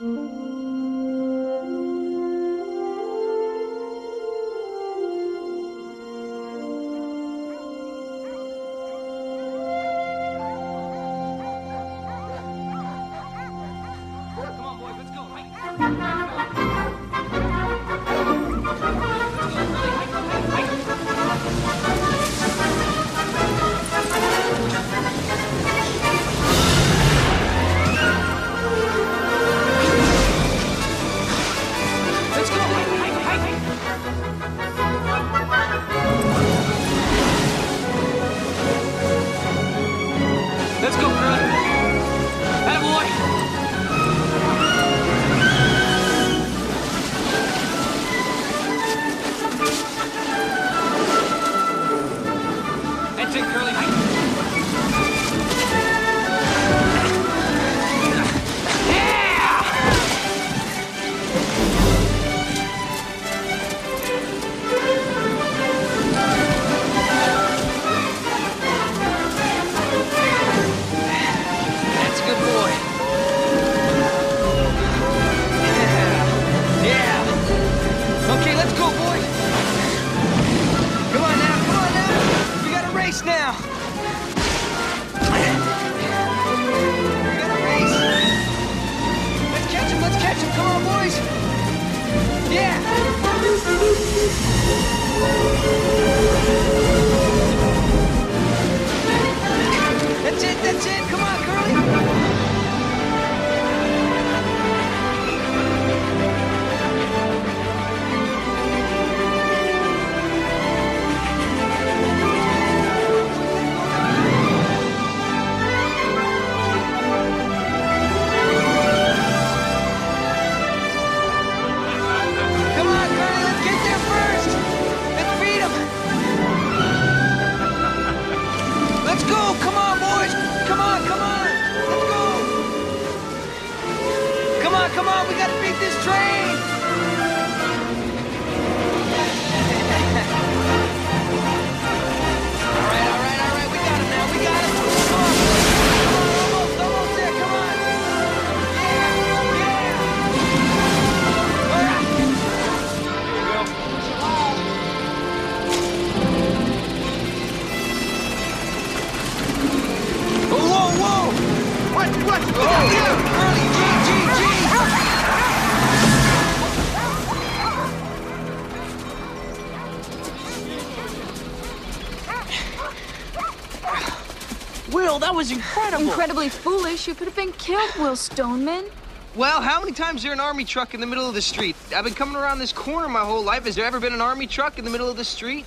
Will, that was incredible! Incredibly foolish. You could have been killed, Will Stoneman. Well, how many times is there an army truck in the middle of the street? I've been coming around this corner my whole life. Has there ever been an army truck in the middle of the street?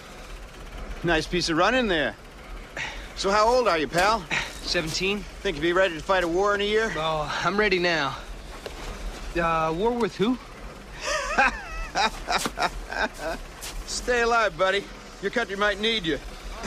Nice piece of running there. So how old are you, pal? 17. Think you'll be ready to fight a war in a year? Oh, I'm ready now. War with who? Stay alive, buddy. Your country might need you.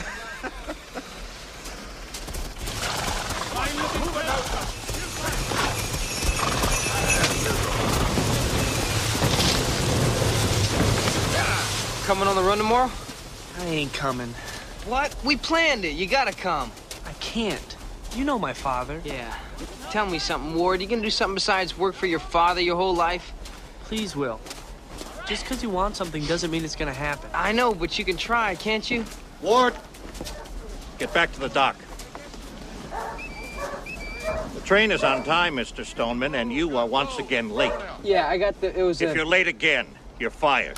Coming on the run tomorrow? I ain't coming. What? We planned it. You gotta come. I can't. You know my father. Yeah. Tell me something, Ward. You gonna do something besides work for your father your whole life? Please, Will. Just because you want something doesn't mean it's gonna happen. I know, but you can try, can't you? Ward, get back to the dock. The train is on time, Mr. Stoneman, and you are once again late. Yeah, I got the... If you're late again, you're fired.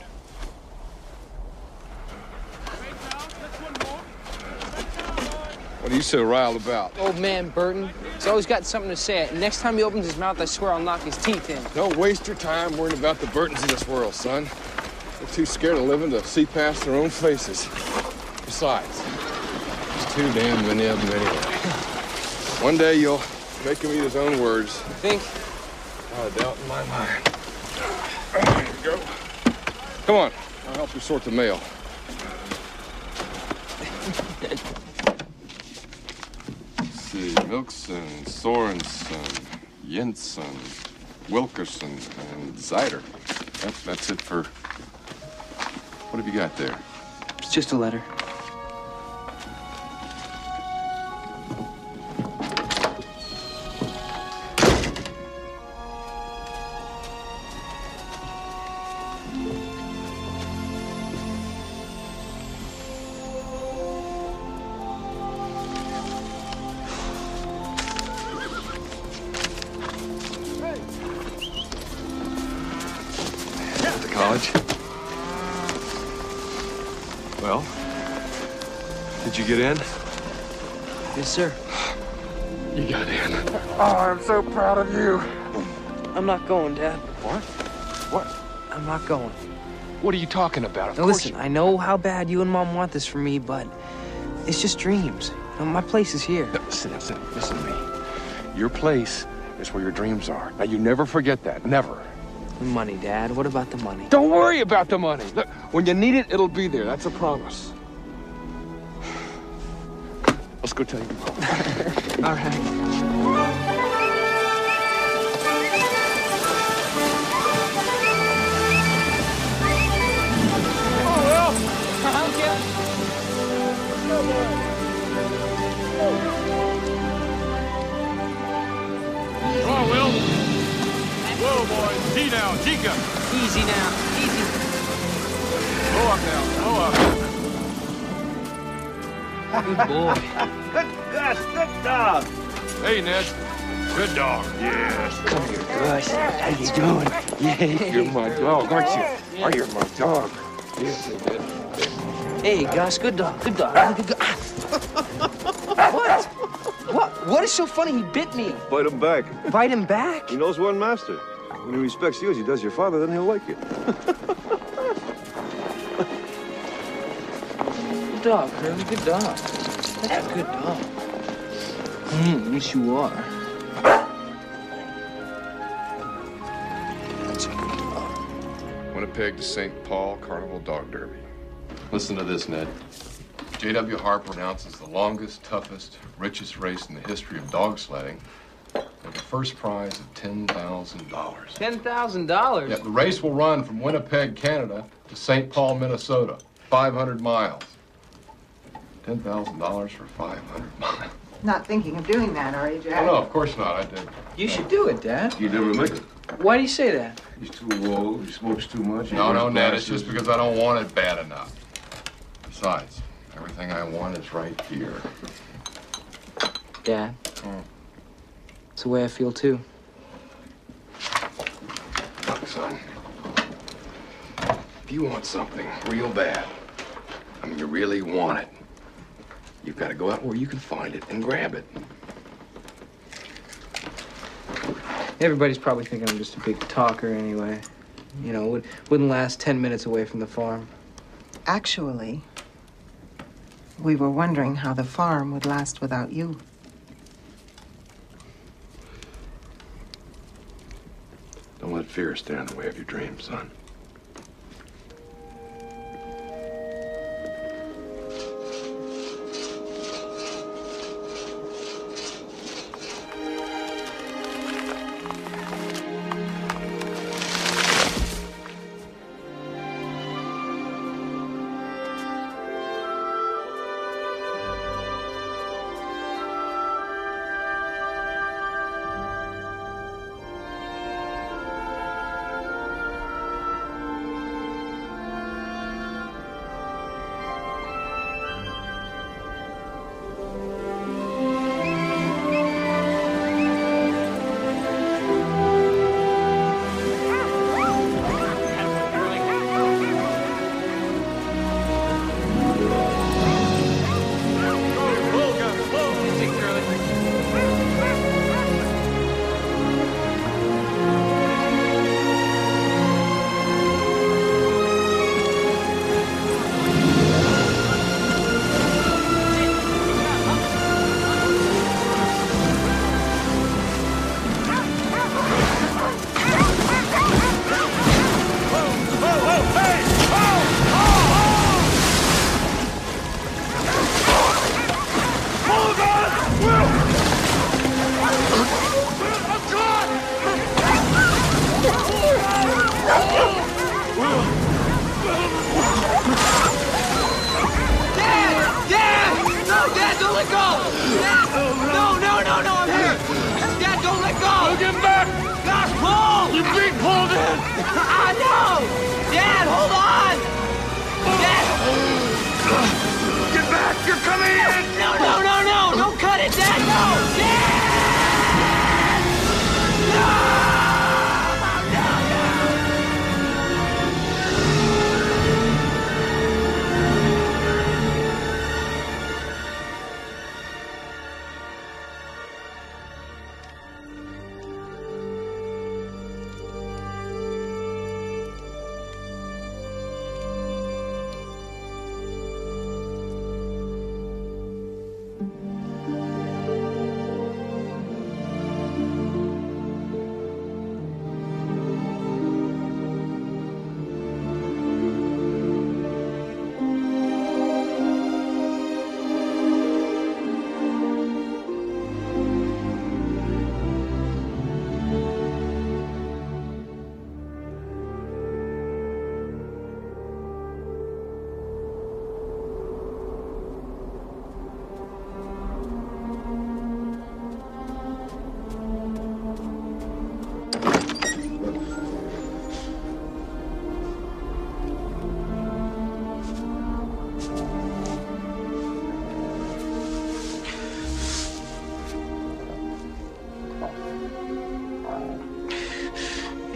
What are you so riled about? Old man Burton. He's always got something to say. And next time he opens his mouth, I swear I'll knock his teeth in. Don't waste your time worrying about the Burtons of this world, son. They're too scared of living to see past their own faces. Besides, there's too damn many of them anyway. One day you'll make him eat his own words. You think? Not a doubt in my mind. There you go. Come on, I'll help you sort the mail. See, Milkson, Sorensen, Jensen, Wilkerson, and Zyder. That's it for... What have you got there? It's just a letter. Dodge. Well, did you get in? Yes, sir. You got in. Oh, I'm so proud of you. I'm not going, Dad. What? What? I'm not going. What are you talking about? Of Now course listen, I know how bad you and Mom want this for me, but it's just dreams. You know, my place is here. No, sit down, sit down. Listen to me. Your place is where your dreams are. Now, you never forget that. Never. The money, Dad. What about the money? Don't worry about the money. Look, when you need it, it'll be there. That's a promise. Let's go tell your mom. All right. Come on, Will. Whoa, boys. G now. Chica. Easy now. Easy. Blow up now. Blow up. Good boy. Good dog. Hey, Ned. Good dog. Yes. Come here, Gus. How you doing? Yeah. You're my dog, aren't you? Oh, you're my dog. Yes, Ned. Hey, Gus. Good dog. Good dog. Good dog. What? What is so funny? He bit me. Bite him back. Bite him back? He knows one master. When he respects you as he does your father, then he'll like you. Good dog, Curly. Good dog. That's a good dog. Yes, you are. That's a good dog. Winnipeg to St. Paul Carnival Dog Derby. Listen to this, Ned. J.W. Harper announces the longest, toughest, richest race in the history of dog sledding with a first prize of $10,000. $10,000? Yeah, the race will run from Winnipeg, Canada to St. Paul, Minnesota, 500 miles. $10,000 for 500 miles. Not thinking of doing that, are you, Jack? Oh, no, of course not. I did. You should do it, Dad. You never make it. Why do you say that? He's too old, he smokes too much. he No, wears no, Ned, it's glasses. just because I don't want it bad enough. Besides, everything I want is right here. Dad. It's the way I feel, too. Look, son, if you want something real bad, I mean, you really want it, you've got to go out where you can find it and grab it. Everybody's probably thinking I'm just a big talker anyway. You know, wouldn't last 10 minutes away from the farm. Actually, we were wondering how the farm would last without you. Don't let fear stand in the way of your dreams, son.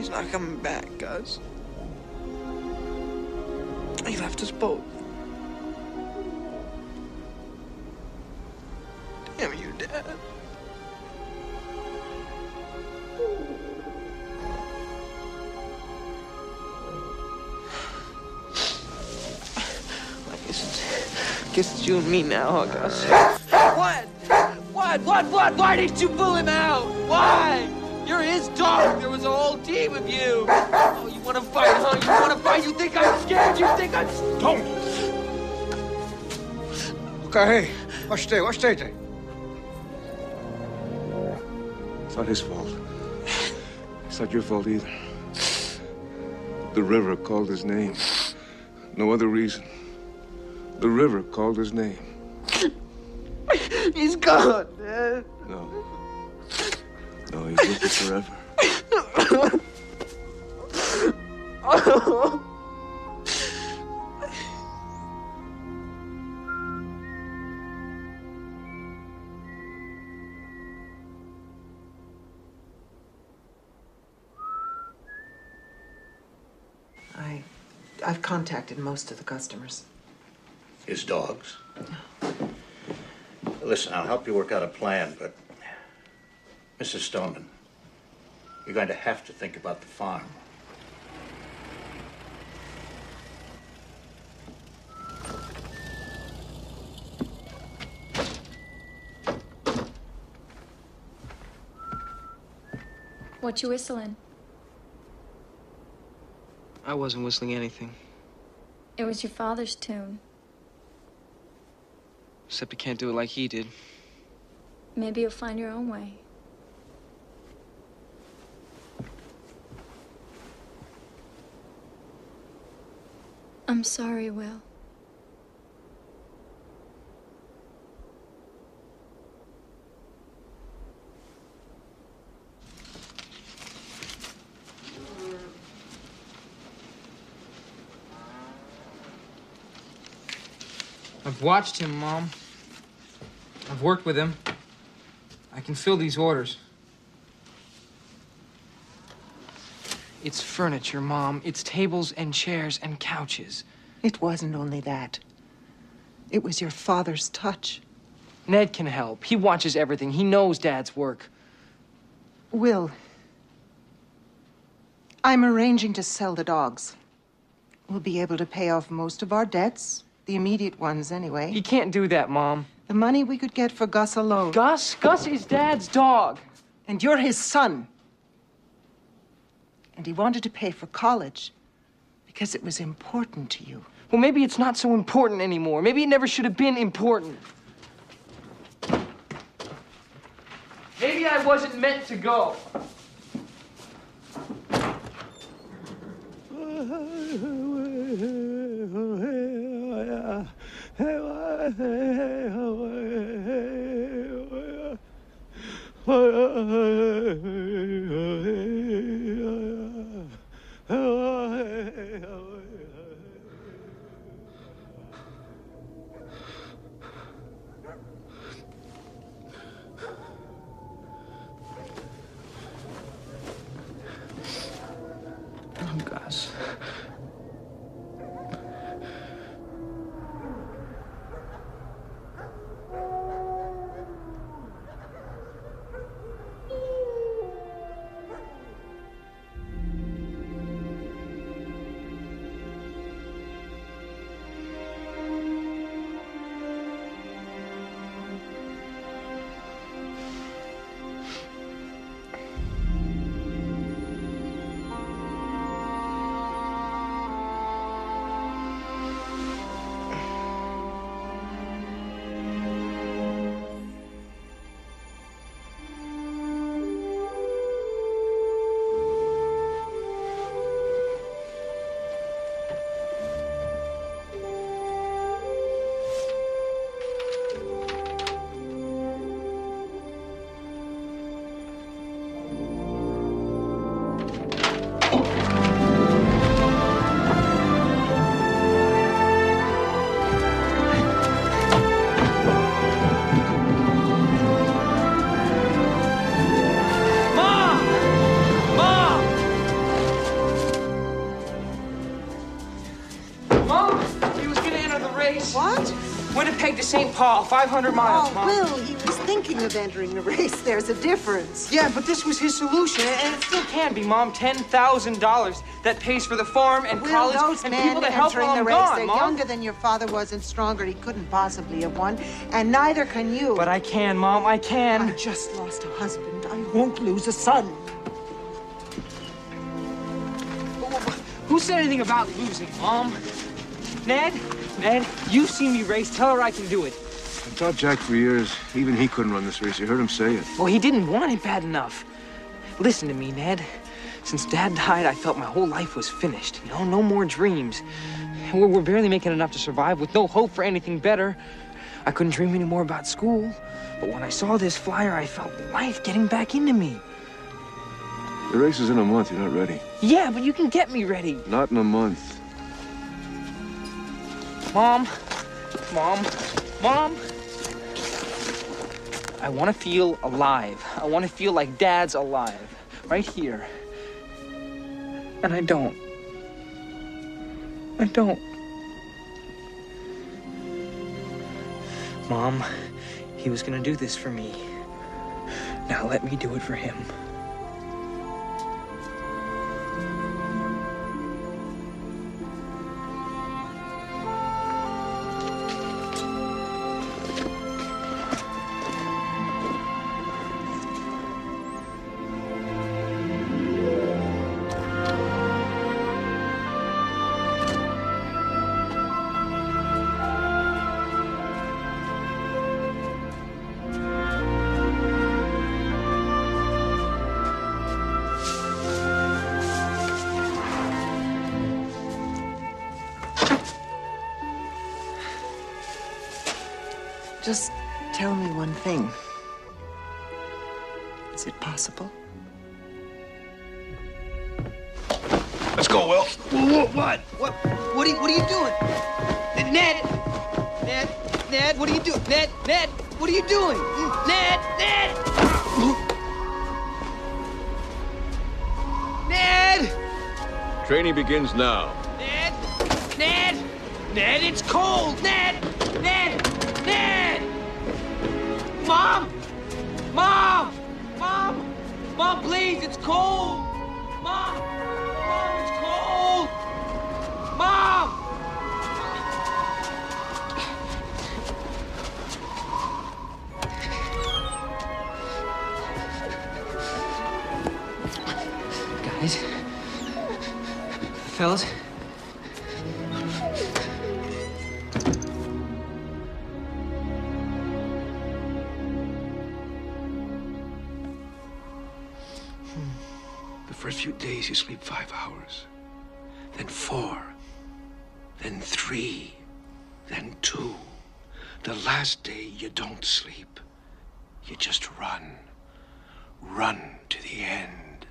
He's not coming back, Gus. He left us both. Damn you, Dad. I guess it's you and me now, huh, Gus? What? Why didn't you pull him out? Why? You're his dog. There was a whole team of you. Oh, you want to fight, huh? You want to fight? You think I'm scared? You think I'm... Don't! Okay, hey, watch it. It's not his fault. It's not your fault either. The river called his name. No other reason. The river called his name. He's gone, Dad. No. No, he's with you forever. I've contacted most of the customers. His dogs? Listen, I'll help you work out a plan, but... Mrs. Stoneman, you're going to have to think about the farm. What you whistling? I wasn't whistling anything. It was your father's tune. Except I can't do it like he did. Maybe you'll find your own way. I'm sorry, Will. I've watched him, Mom. I've worked with him. I can fill these orders. It's furniture, Mom. It's tables and chairs and couches. It wasn't only that. It was your father's touch. Ned can help. He watches everything. He knows Dad's work. Will, I'm arranging to sell the dogs. We'll be able to pay off most of our debts, the immediate ones anyway. He can't do that, Mom. The money we could get for Gus alone. Gus? Gus is Dad's dog. And you're his son. And he wanted to pay for college because it was important to you. Well, maybe it's not so important anymore. Maybe it never should have been important. Maybe I wasn't meant to go. Oh, Gus. Paul, 500 miles, Oh, Mom. Will, he was thinking of entering the race. There's a difference. Yeah, but this was his solution, and it still can be, Mom. $10,000 that pays for the farm and Will, college those and men people to help entering while the I'm race, gone, they're Mom. younger than your father was and stronger. He couldn't possibly have won, and neither can you. But I can, Mom, I can. I just lost a husband. I won't lose a son. Who said anything about losing, Mom? Ned, you've seen me race. Tell her I can do it. I taught Jack for years. Even he couldn't run this race. You heard him say it. Well, he didn't want it bad enough. Listen to me, Ned. Since Dad died, I felt my whole life was finished. You know, no more dreams. We're barely making enough to survive with no hope for anything better. I couldn't dream anymore about school. But when I saw this flyer, I felt life getting back into me. The race is in a month. You're not ready. Yeah, but you can get me ready. Not in a month. Mom. I want to feel alive. I want to feel like Dad's alive. Right here. And I don't. Mom, he was gonna do this for me. Now let me do it for him. Just tell me one thing. Is it possible? Let's go, Will. What? What are you doing? Ned, what are you doing? Ned, what are you doing? Ned! Training begins now. Ned, it's cold! Ned! Mom, please, it's cold! Mom, it's cold! Mom! Guys, fellas, The first few days you sleep 5 hours, then 4, then 3, then 2. The last day you don't sleep. You just run. Run to the end.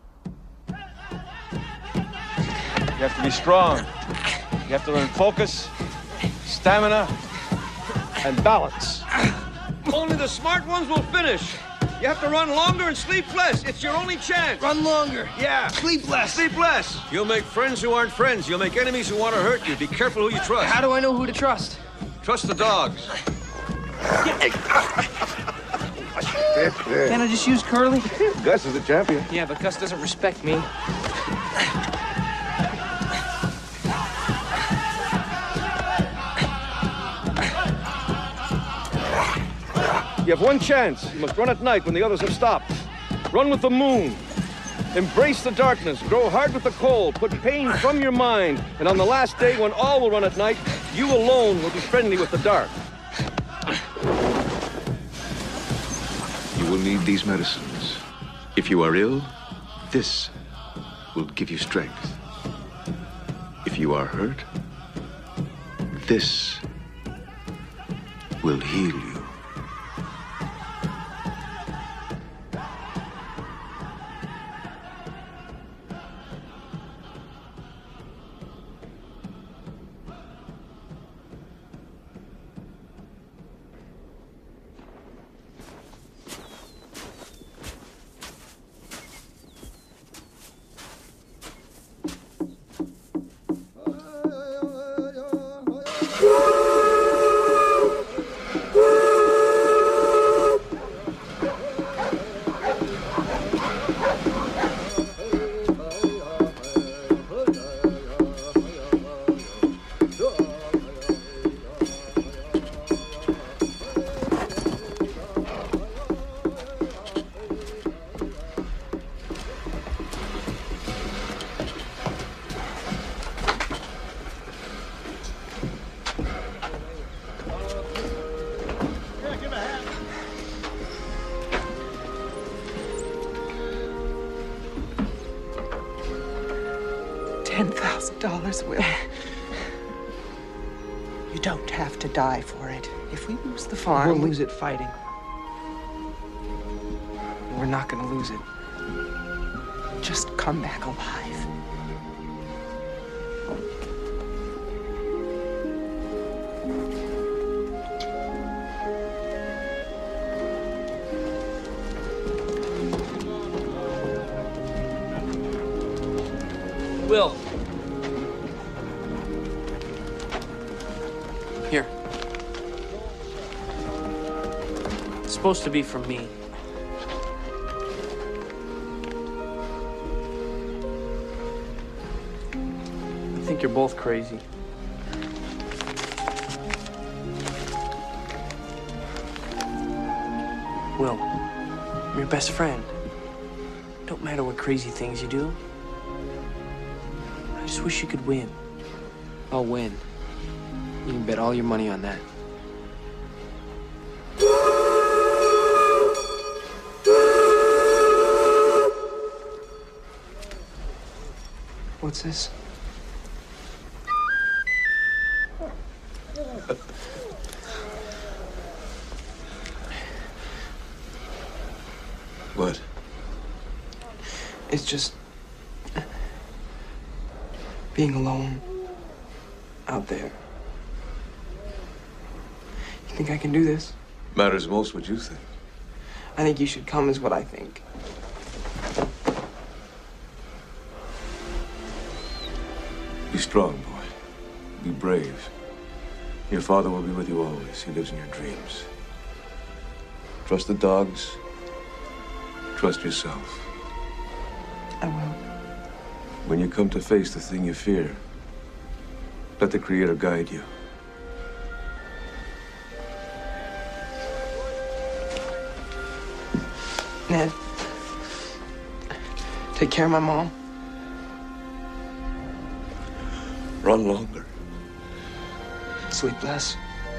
You have to be strong. You have to learn focus, stamina, and balance. Only the smart ones will finish. You have to run longer and sleep less. It's your only chance. run longer. Yeah. Sleep less. Sleep less. You'll make friends who aren't friends. You'll make enemies who want to hurt you. Be careful who you trust. How do I know who to trust? Trust the dogs. Can't I just use Curly? Gus is the champion. Yeah, but Gus doesn't respect me. You have one chance. You must run at night when the others have stopped. Run with the moon. Embrace the darkness. Grow hard with the cold. Put pain from your mind. And on the last day, when all will run at night, you alone will be friendly with the dark. You will need these medicines. If you are ill, this will give you strength. If you are hurt, this will heal you. $10,000, Will. You don't have to die for it. If we lose the farm... We'll lose it fighting. We're not gonna lose it. Just come back alive. Will. Here. It's supposed to be from me. I think you're both crazy. Will, I'm your best friend. Don't matter what crazy things you do. I just wish you could win. I'll win. You can bet all your money on that. What's this? What? It's just being alone out there. You think I can do this? Matters most what you think. I think you should come is what I think. Be strong, boy. Be brave. Your father will be with you always. He lives in your dreams. Trust the dogs. Trust yourself. I will. When you come to face the thing you fear, let the Creator guide you. Ned, take care of my mom. Run longer. Sleep less.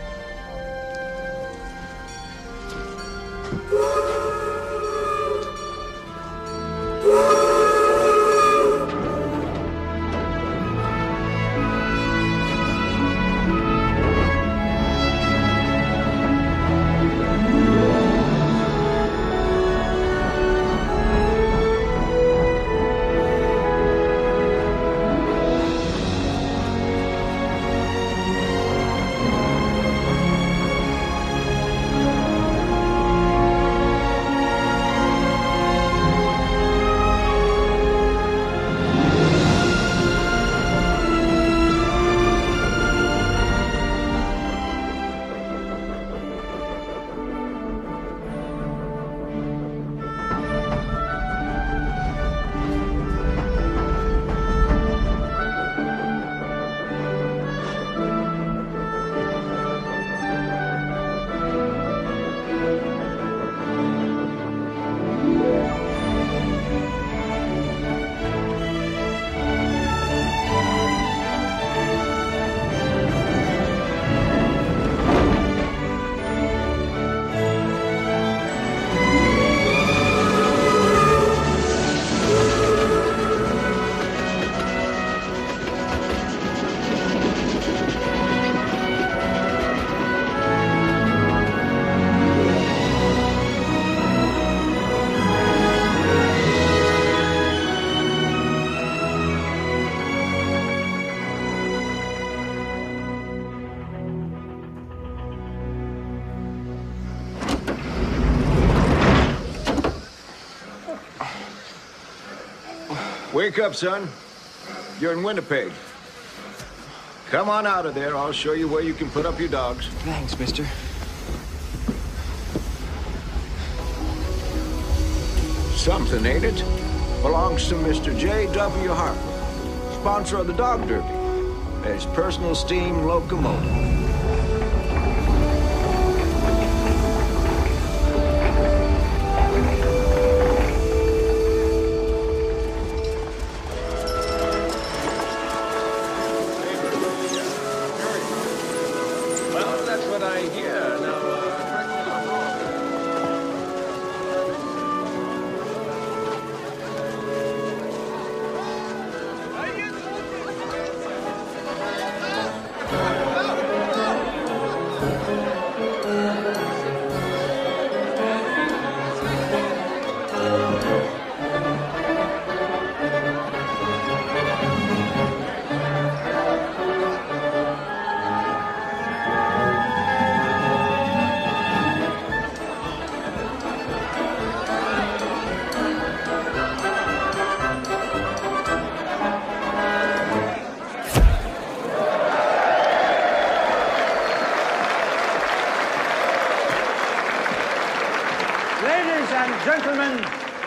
Wake up, son. You're in Winnipeg. Come on out of there. I'll show you where you can put up your dogs. Thanks, mister. Something, ain't it? Belongs to Mr. J.W. Harper, sponsor of the Dog Derby. His personal steam locomotive.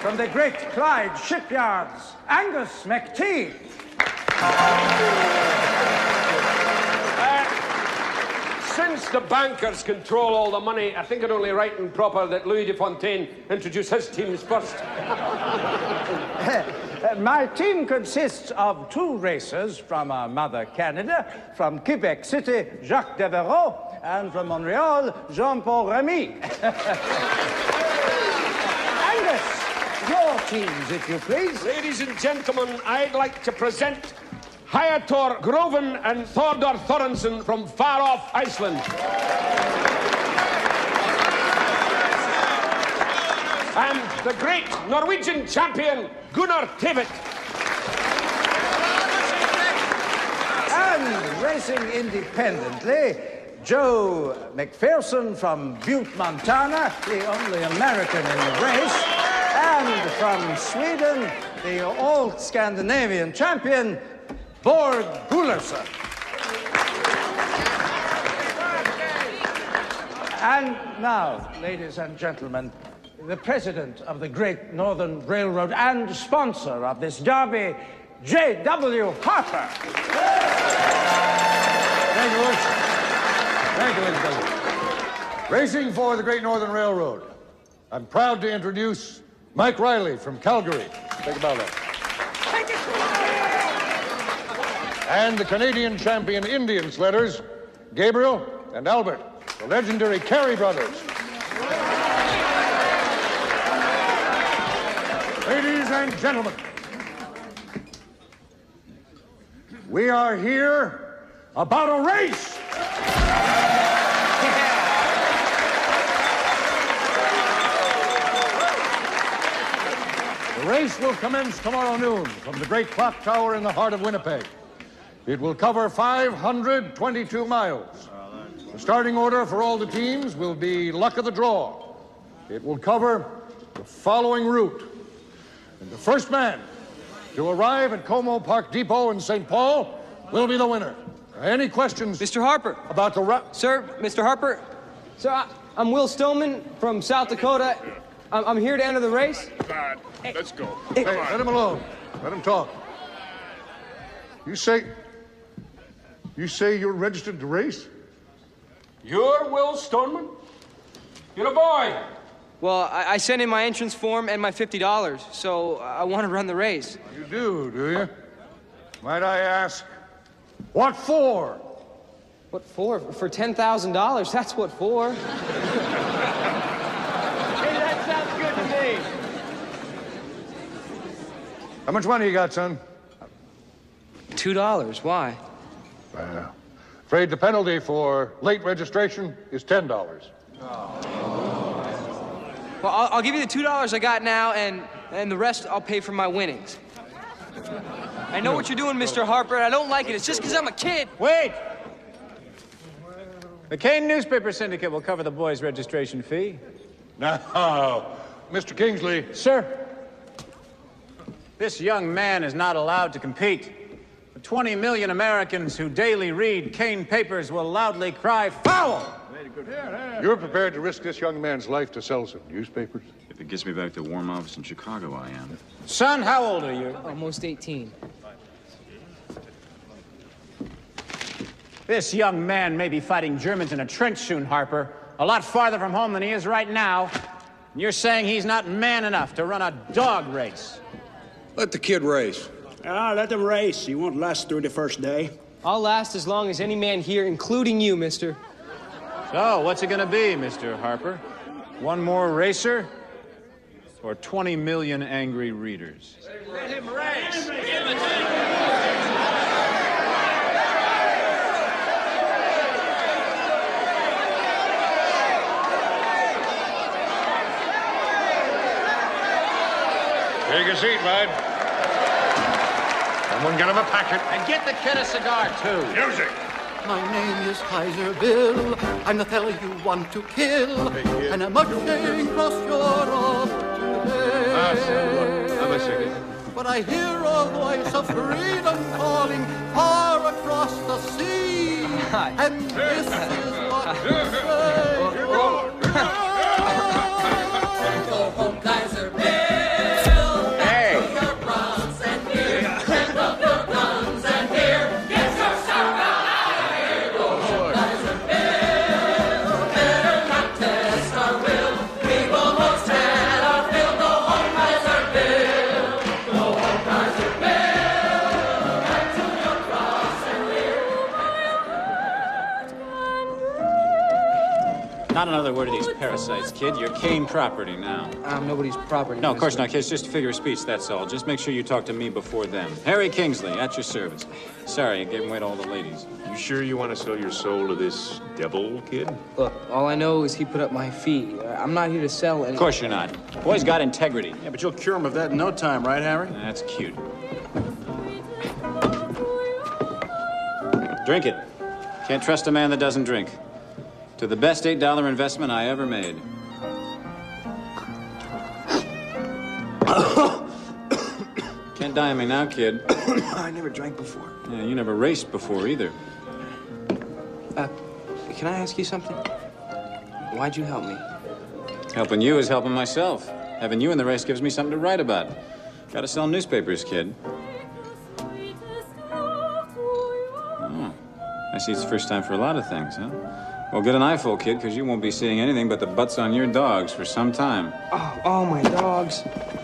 from the Great Clyde Shipyards, Angus McTeague. Since the bankers control all the money, I think it only right and proper that Louis de Fontaine introduce his teams first. My team consists of 2 racers from our mother Canada, from Quebec City, Jacques Devereaux, and from Montreal, Jean-Paul Remy. Angus, your teams, if you please. Ladies and gentlemen, I'd like to present Hyator Groven and Thordor Thorensen from far-off Iceland. And the great Norwegian champion, Gunnar Tvedt. And racing independently, Joe McPherson from Butte, Montana, the only American in the race. And from Sweden, the old Scandinavian champion, Bård Gullerson. And now, ladies and gentlemen, the president of the Great Northern Railroad and sponsor of this derby, J.W. Harper. Thank you, Rich. Thank you, ladies and gentlemen. Racing for the Great Northern Railroad, I'm proud to introduce Mike Riley from Calgary. Think about that. And the Canadian champion Indian sledders, Gabriel and Albert, the legendary Carey brothers. Ladies and gentlemen, we are here about a race. The race will commence tomorrow noon from the great clock tower in the heart of Winnipeg. It will cover 522 miles. The starting order for all the teams will be luck of the draw. It will cover the following route. And the first man to arrive at Como Park Depot in St. Paul will be the winner. Any questions? Mr. Harper. About the route? Sir, Mr. Harper. Sir, I'm Will Stoneman from South Dakota. I'm here to enter the race. God, let's go. Hey, let him alone. Let him talk. You say you're registered to race? You're Will Stoneman? You're a boy. Well, I sent in my entrance form and my $50, so I want to run the race. You do you? Might I ask, what for? What for? For $10,000, that's what for. Hey, that sounds good to me. How much money you got, son? $2, why? Afraid the penalty for late registration is $10. Well, I'll give you the $2 I got now, and the rest I'll pay for my winnings. I know what you're doing, Mr. Harper, and I don't like it. It's just because I'm a kid. Wait! The Kane Newspaper Syndicate will cover the boys' registration fee. Now, Mr. Kingsley. Sir, this young man is not allowed to compete. The 20 million Americans who daily read Kane papers will loudly cry, foul! You're prepared to risk this young man's life to sell some newspapers? If it gets me back to the Warm Office in Chicago, I am. Son, how old are you? Almost 18. This young man may be fighting Germans in a trench soon, Harper. A lot farther from home than he is right now. And you're saying he's not man enough to run a dog race. Let the kid race. Let him race. He won't last through the first day. I'll last as long as any man here, including you, mister. So, what's it gonna be, Mr. Harper? One more racer? Or 20 million angry readers? Let him race. Take a seat, bud. Someone get him a packet. And get the kid a cigar, too. Music. My name is Kaiser Bill. I'm the fella you want to kill. Hey, and I'm marching across Europe today. I'm listening. But I hear a voice of freedom calling far across the sea. And this is what we say. Go home, Kaiser Bill. Not another word of these parasites, kid. You're Kane property now. I'm nobody's property. No, of course not, kid. It's just a figure of speech, that's all. Just make sure you talk to me before them. Harry Kingsley, at your service. Sorry, I gave away to all the ladies. You sure you want to sell your soul to this devil, kid? Look, all I know is he put up my fee. I'm not here to sell any... Of course you're not. Boy's got integrity. Yeah, but you'll cure him of that in no time, right, Harry? That's cute. Drink it. Can't trust a man that doesn't drink. To the best $8 investment I ever made. Can't die on me now, kid. I never drank before. Yeah, you never raced before either. Can I ask you something? Why'd you help me? Helping you is helping myself. Having you in the race gives me something to write about. Gotta sell newspapers, kid. Oh, I see it's the first time for a lot of things, huh? Well, get an eyeful, kid, because you won't be seeing anything but the butts on your dogs for some time. Oh, my dogs.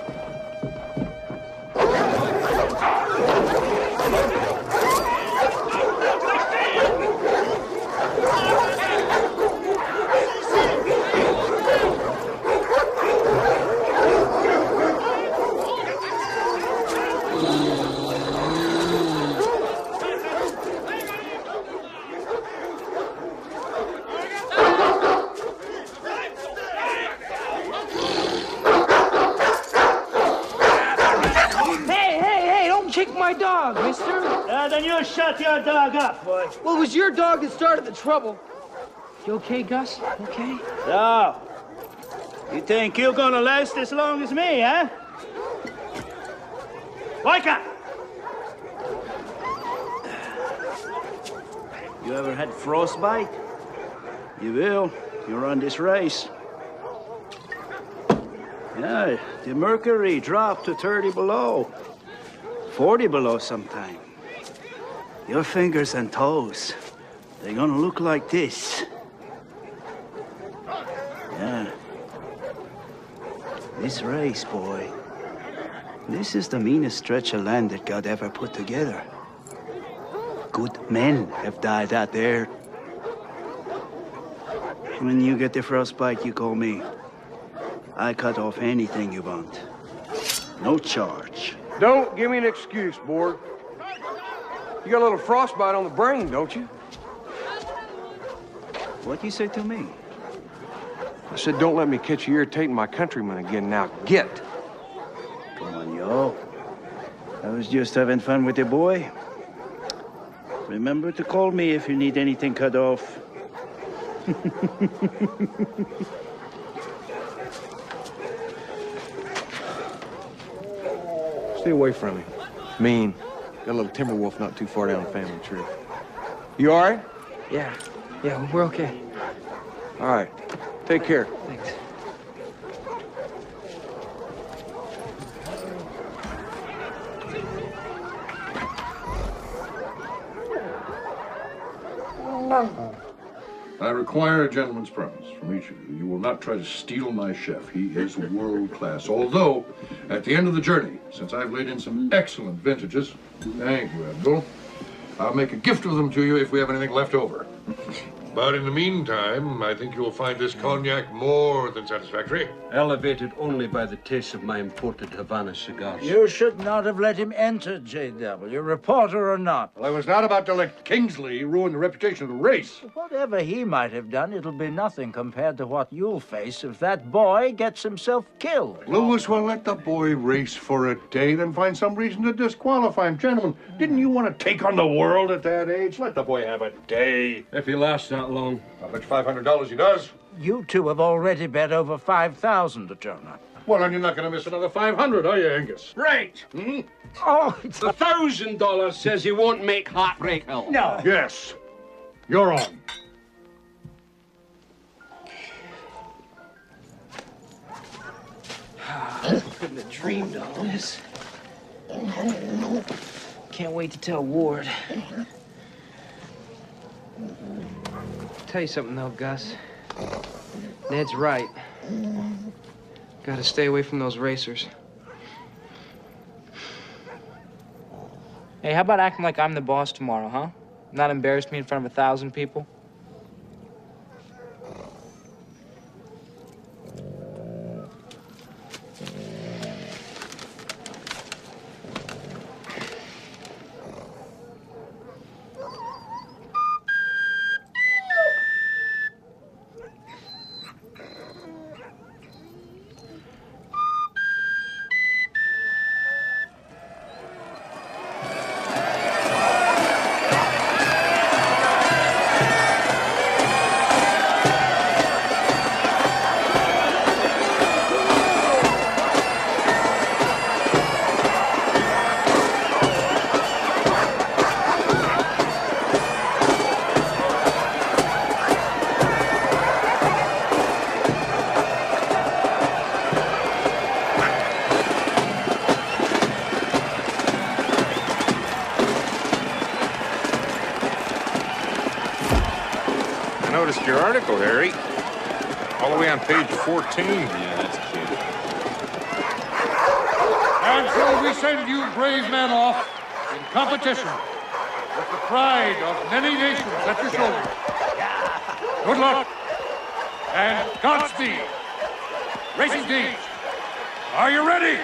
Then you shut your dog up, boy. Well, it was your dog that started the trouble. You okay, Gus? Okay? So, you think you're gonna last as long as me, huh? Wake up! You ever had frostbite? You will. You're on this race. Yeah, the mercury dropped to 30 below. 40 below sometime. Your fingers and toes, they're gonna look like this. Yeah. This race, boy, this is the meanest stretch of land that God ever put together. Good men have died out there. When you get the frostbite, you call me. I cut off anything you want. No charge. Don't give me an excuse, Borg. You got a little frostbite on the brain, don't you? What you say to me? I said, don't let me catch you irritating my countrymen again. Now, get. Come on, yo. I was just having fun with the boy. Remember to call me if you need anything cut off. Stay away from him. Mean. Got a little timber wolf not too far down the family tree. You all right? Yeah, we're okay. All right. Take care. Thanks. I require a gentleman's promise from each of you. You will not try to steal my chef. He is world class. Although, at the end of the journey, since I've laid in some excellent vintages, thank you, Abdul, I'll make a gift of them to you if we have anything left over. But in the meantime, I think you'll find this cognac more than satisfactory. Elevated only by the taste of my imported Havana cigars. You should not have let him enter, J.W., reporter or not. Well, I was not about to let Kingsley ruin the reputation of the race. Whatever he might have done, it'll be nothing compared to what you'll face if that boy gets himself killed. Lewis, well, let the boy race for a day, then find some reason to disqualify him. Gentlemen, didn't you want to take on the world at that age? Let the boy have a day. If he lasts that long. I'll bet $500 he does. You two have already bet over 5,000 to Jonah. Well, then you're not going to miss another 500, are you, Angus? Right. Hmm? Oh, the $1,000 says he won't make Heartbreak Hill. No. Yes. You're on. Couldn't have dreamed all this. Can't wait to tell Ward. Tell you something though, Gus. Ned's right. Gotta stay away from those racers. Hey, how about acting like I'm the boss tomorrow, huh? Not embarrass me in front of 1,000 people? noticed your article, Harry. All the way on page 14. Yeah, that's cute. And so we send you brave men off in competition with the pride of many nations at your shoulders. Good luck and Godspeed. Racing teams, are you ready?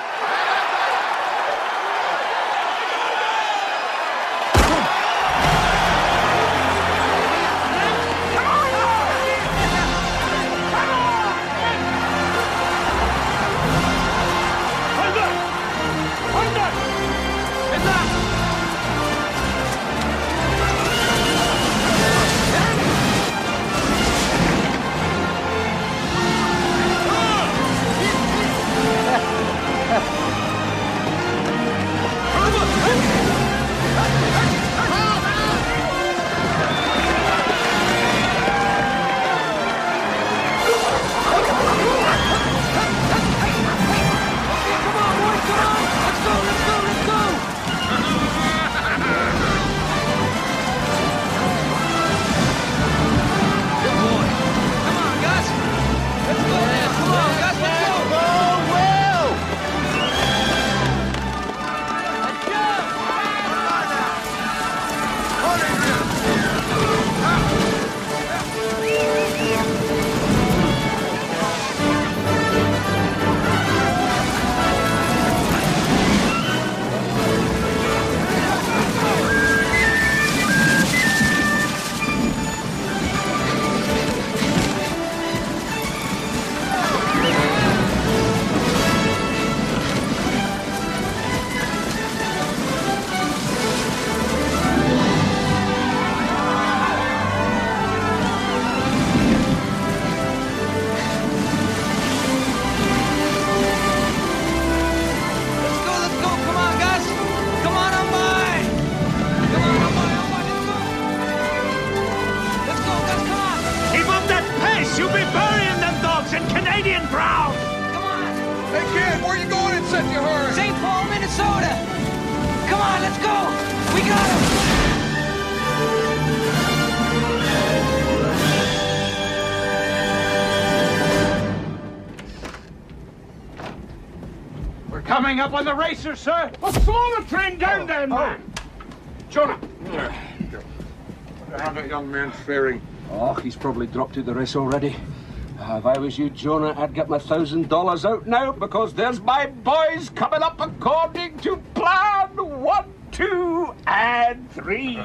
Coming up on the racer, sir. Slow the train down there, man. Jonah! How's that young man faring? Oh, he's probably dropped out the race already. If I was you, Jonah, I'd get my $1,000 out now, because there's my boys coming up according to plan. 1, 2, and 3.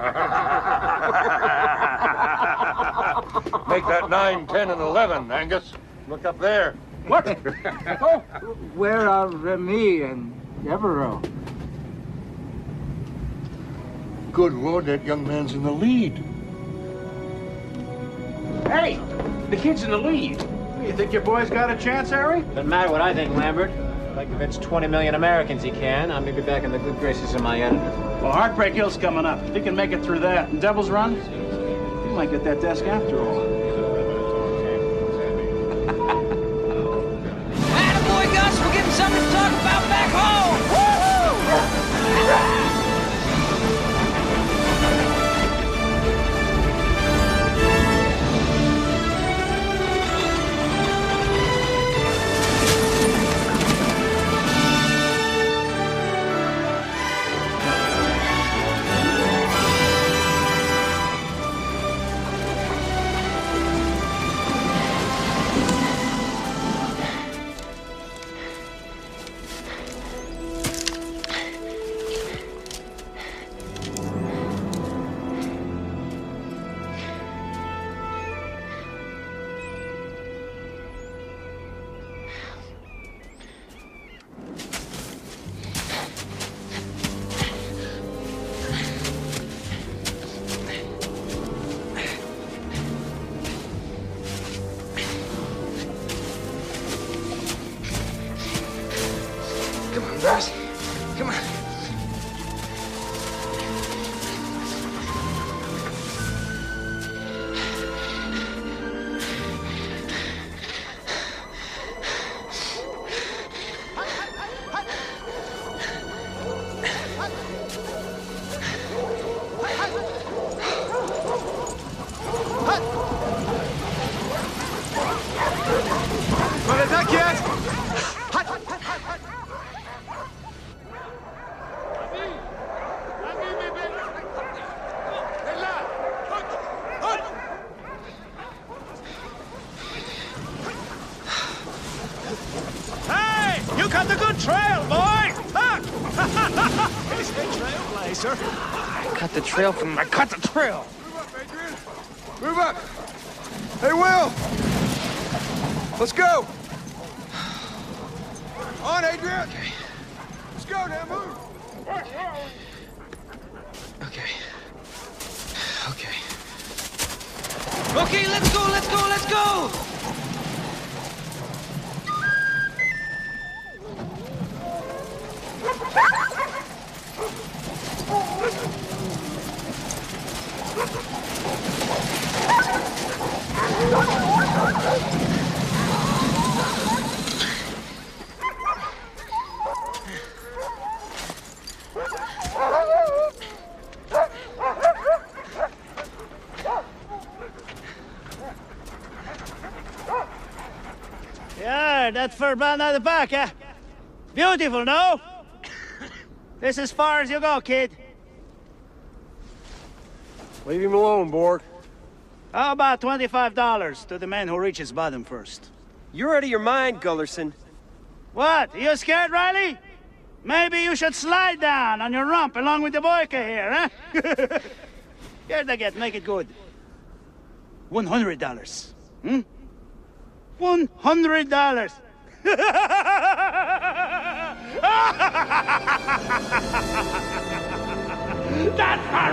Make that 9, 10, and 11, Angus. Look up there. What? Oh, where are me and Devereaux? Good Lord, that young man's in the lead. Hey, the kid's in the lead. You think your boy's got a chance, Harry? Doesn't matter what I think, Lambert. If I convince 20 million Americans he can, I may be back in the good graces of my editor. Well, Heartbreak Hill's coming up. If he can make it through that and Devil's Run, he might get that desk after all. Attaboy, Gus, we're getting something to talk about back home. Woo-hoo! Guys, come on. Hut! trailblazer. I cut the trail from him. I cut the trail. Move up! Hey, Will! Let's go! On, Adrian! Okay. Let's go now, move! Okay. Okay. Okay, let's go, let's go, let's go! Yeah, that's fur bound out of the back, eh? Beautiful, no? This is as far as you go, kid. Leave him alone, Borg. How about $25 to the man who reaches bottom first? You're out of your mind, Gullerson. What? Are you scared, Riley? Maybe you should slide down on your rump along with the boyka here, huh? Here they get, make it good. $100. Hmm? $100. That's for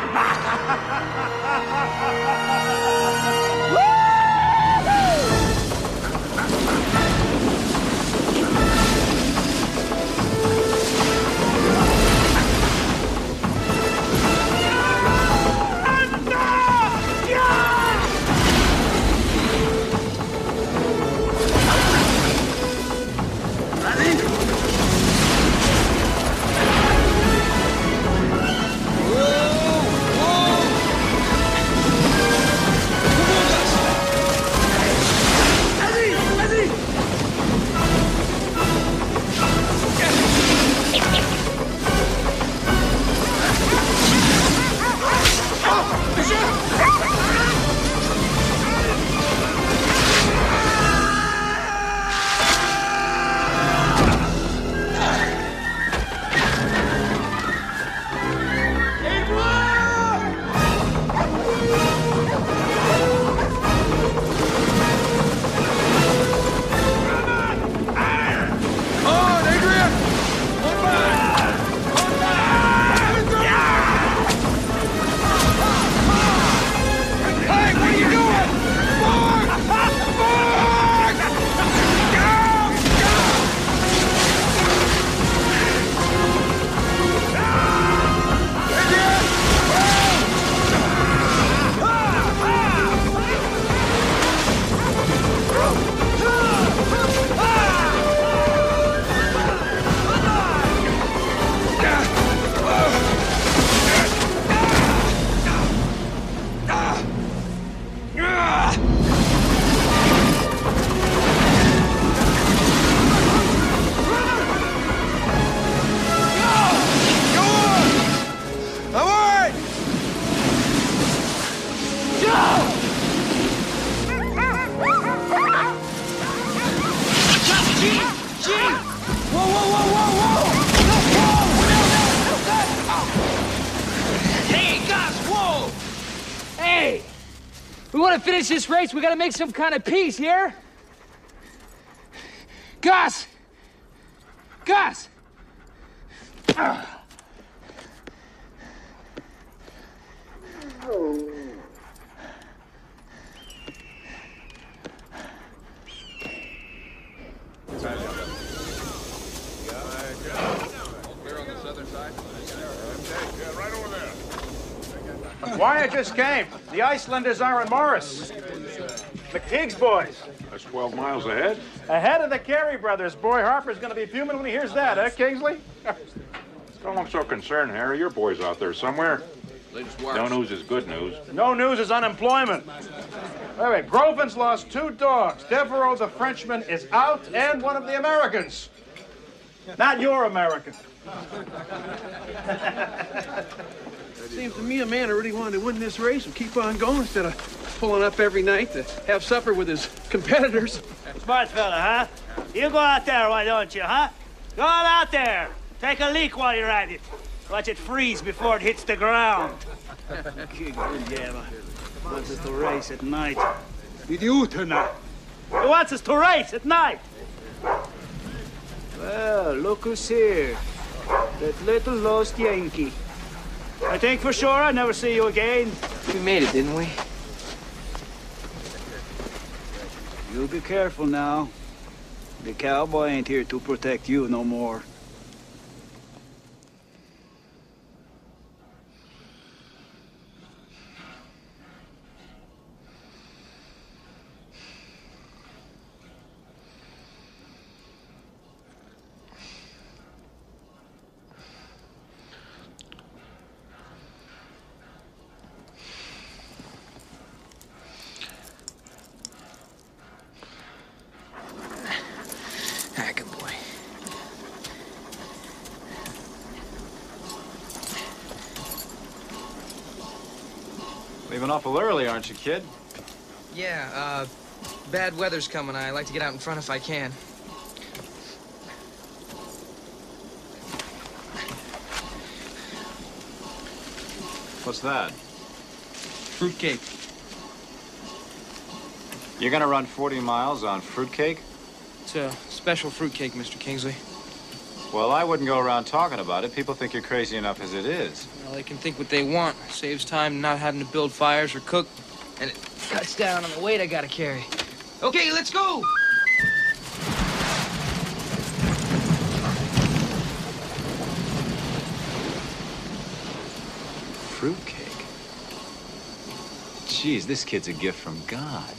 We want to finish this race. We got to make some kind of peace here. Gus! Gus! Wyatt just came. The Icelanders are in Morris. McTeague's boys. That's 12 miles ahead. Ahead of the Carey brothers. Boy Harper's going to be fuming when he hears that, eh, Kingsley? Don't look so concerned, Harry. Your boy's out there somewhere. No news is good news. No news is unemployment. Anyway, Groven's lost 2 dogs. Devereaux, the Frenchman, is out, and one of the Americans. Not your American. Seems to me a man who really wanted to win this race would keep on going instead of pulling up every night to have supper with his competitors. Smart fella, huh? You go out there, why don't you, huh? Go on out there. Take a leak while you're at it. Watch it freeze before it hits the ground. He wants us to race at night. Idiotena! He wants us to race at night! Well, look who's here. That little lost Yankee. I think for sure I'll never see you again. We made it, didn't we? You be careful now. The cowboy ain't here to protect you no more. Leaving awful early, aren't you, kid? Yeah, bad weather's coming. I like to get out in front if I can. What's that? Fruitcake. You're gonna run 40 miles on fruitcake? It's a special fruitcake, Mr. Kingsley. Well, I wouldn't go around talking about it. People think you're crazy enough as it is. Well, they can think what they want. Saves time not having to build fires or cook, and it cuts down on the weight I gotta carry. Okay, let's go! Fruitcake? Geez, this kid's a gift from God.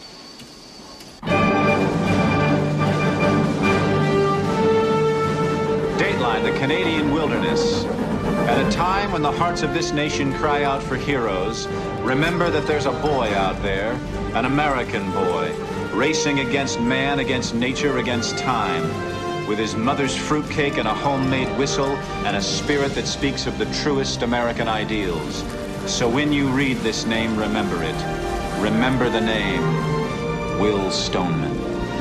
Dateline, the Canadian wilderness. At a time when the hearts of this nation cry out for heroes, remember that there's a boy out there, an American boy, racing against man, against nature, against time, with his mother's fruitcake and a homemade whistle and a spirit that speaks of the truest American ideals. So when you read this name, remember it. Remember the name, Will Stoneman.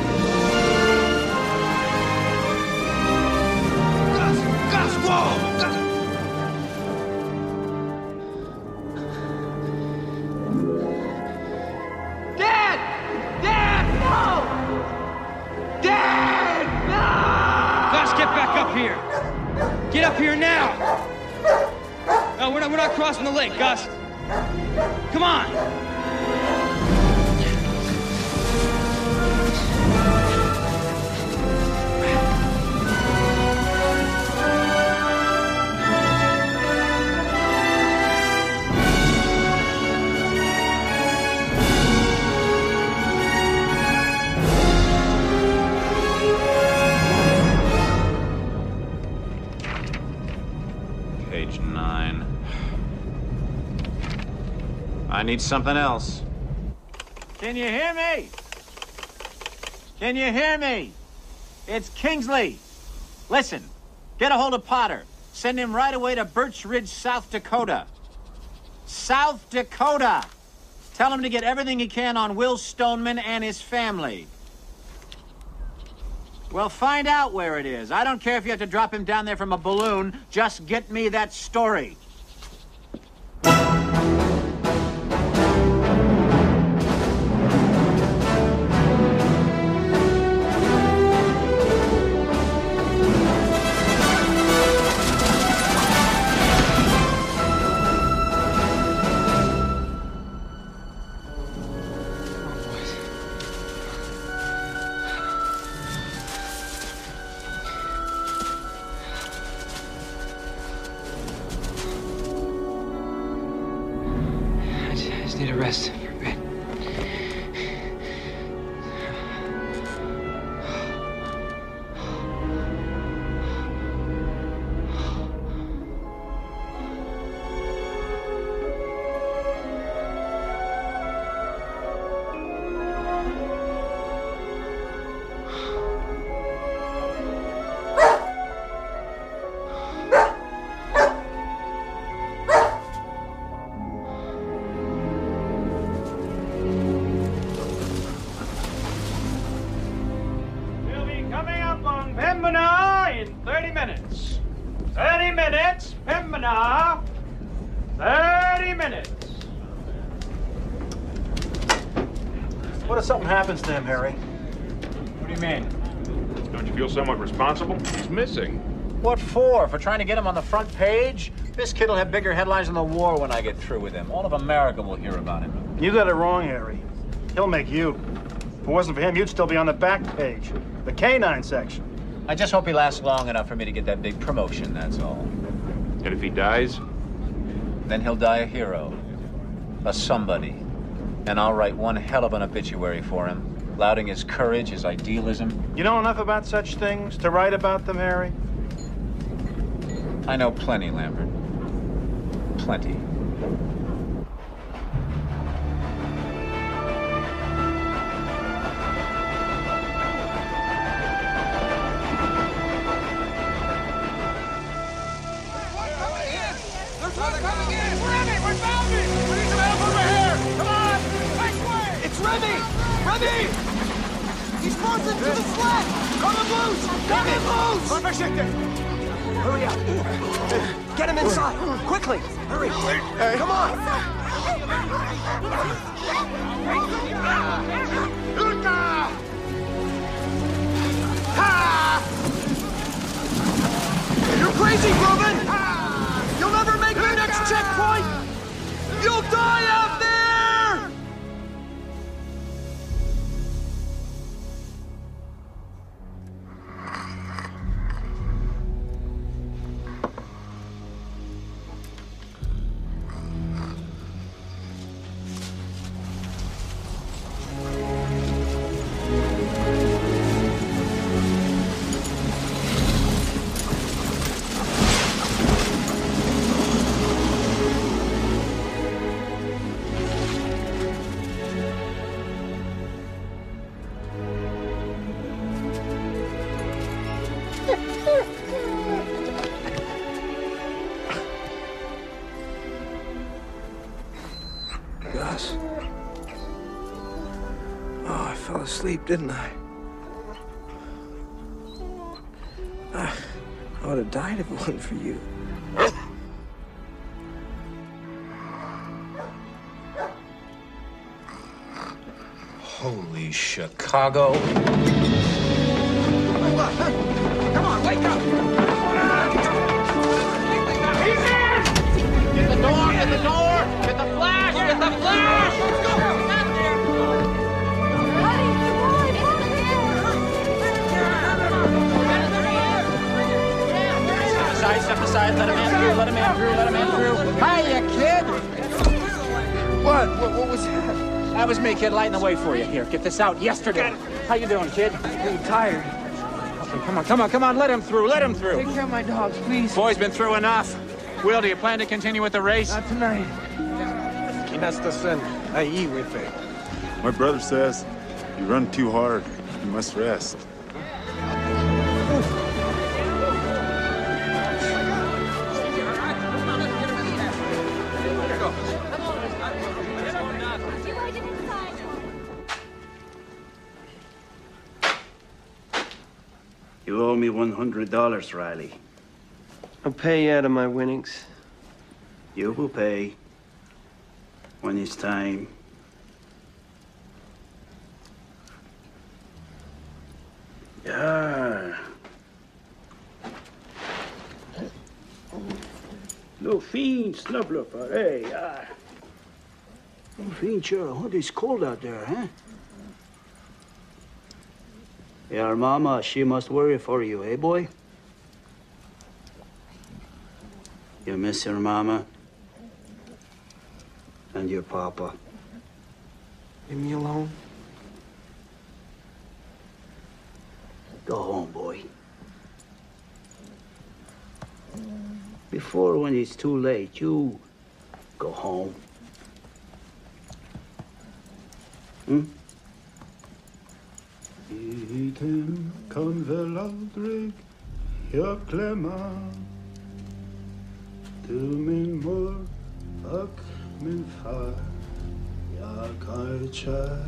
Get up here now! No, we're not crossing the lake, Gus. Come on! Page 9. I need something else. Can you hear me? Can you hear me? It's Kingsley. Listen, get a hold of Potter. Send him right away to Birch Ridge, South Dakota. South Dakota! Tell him to get everything he can on Will Stoneman and his family. Well, find out where it is. I don't care if you have to drop him down there from a balloon. Just get me that story. Need a rest for a bit. Stamina. 30 minutes. What if something happens to him, Harry? What do you mean? Don't you feel somewhat responsible? He's missing. What for? For trying to get him on the front page? This kid will have bigger headlines than the war when I get through with him. All of America will hear about him. You got it wrong, Harry. He'll make you. If it wasn't for him, you'd still be on the back page, the canine section. I just hope he lasts long enough for me to get that big promotion, that's all. And if he dies? Then he'll die a hero. A somebody. And I'll write one hell of an obituary for him, lauding his courage, his idealism. You know enough about such things to write about them, Harry? I know plenty, Lambert. Plenty. He's forced into the sled! Cut him loose! Cut him loose! Hurry up! Get him inside! Quickly! Hurry! Come on! You're crazy, Reuben! You'll never make the next checkpoint! You'll die out there! Gus. Oh, I fell asleep, didn't I? I would have died if it wasn't for you. Holy Chicago. Come on, wake up! He's in! Get the door! Get the door! Get the flash! Get the flash! Step aside, let him in through, let him in through, let him in through. Hiya, kid! What was that? That was me, kid, lighting the way for you. Here, get this out yesterday. How you doing, kid? I'm tired. Okay, come on, let him through, let him through. Take care of my dogs, please. Boy's been through enough. Will, do you plan to continue with the race? Not tonight. My brother says you run too hard. You must rest. You owe me $100, Riley. I'll pay you out of my winnings. You will pay when it's time. Yeah. No fiend snubbluffer, hey, No fiend, sure. What is cold out there, huh? Your mama, she must worry for you, eh, boy? You miss your mama and your papa. Leave me alone. Go home, boy. Before when it's too late, you go home. Tiden kan väl aldrig jag glömma du min mor och min far jag är kär.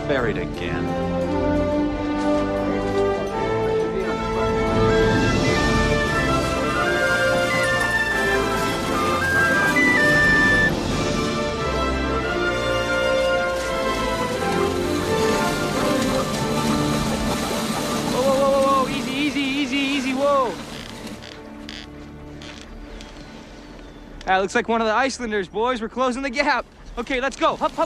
buried again. Whoa, easy, whoa. That looks like one of the Icelanders, boys. We're closing the gap. Okay, let's go. Hup.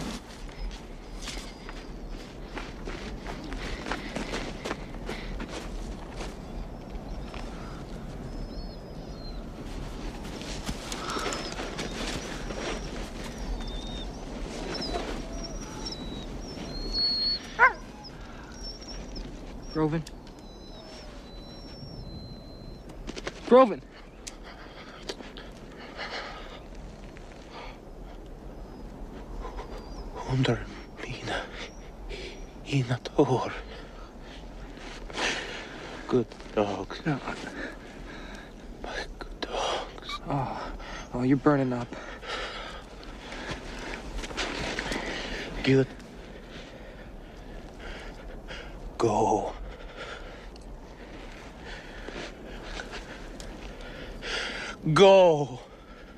Groven. Under mina tår. Good dogs. No. My good dogs. Oh, you're burning up. Good. Go. Go.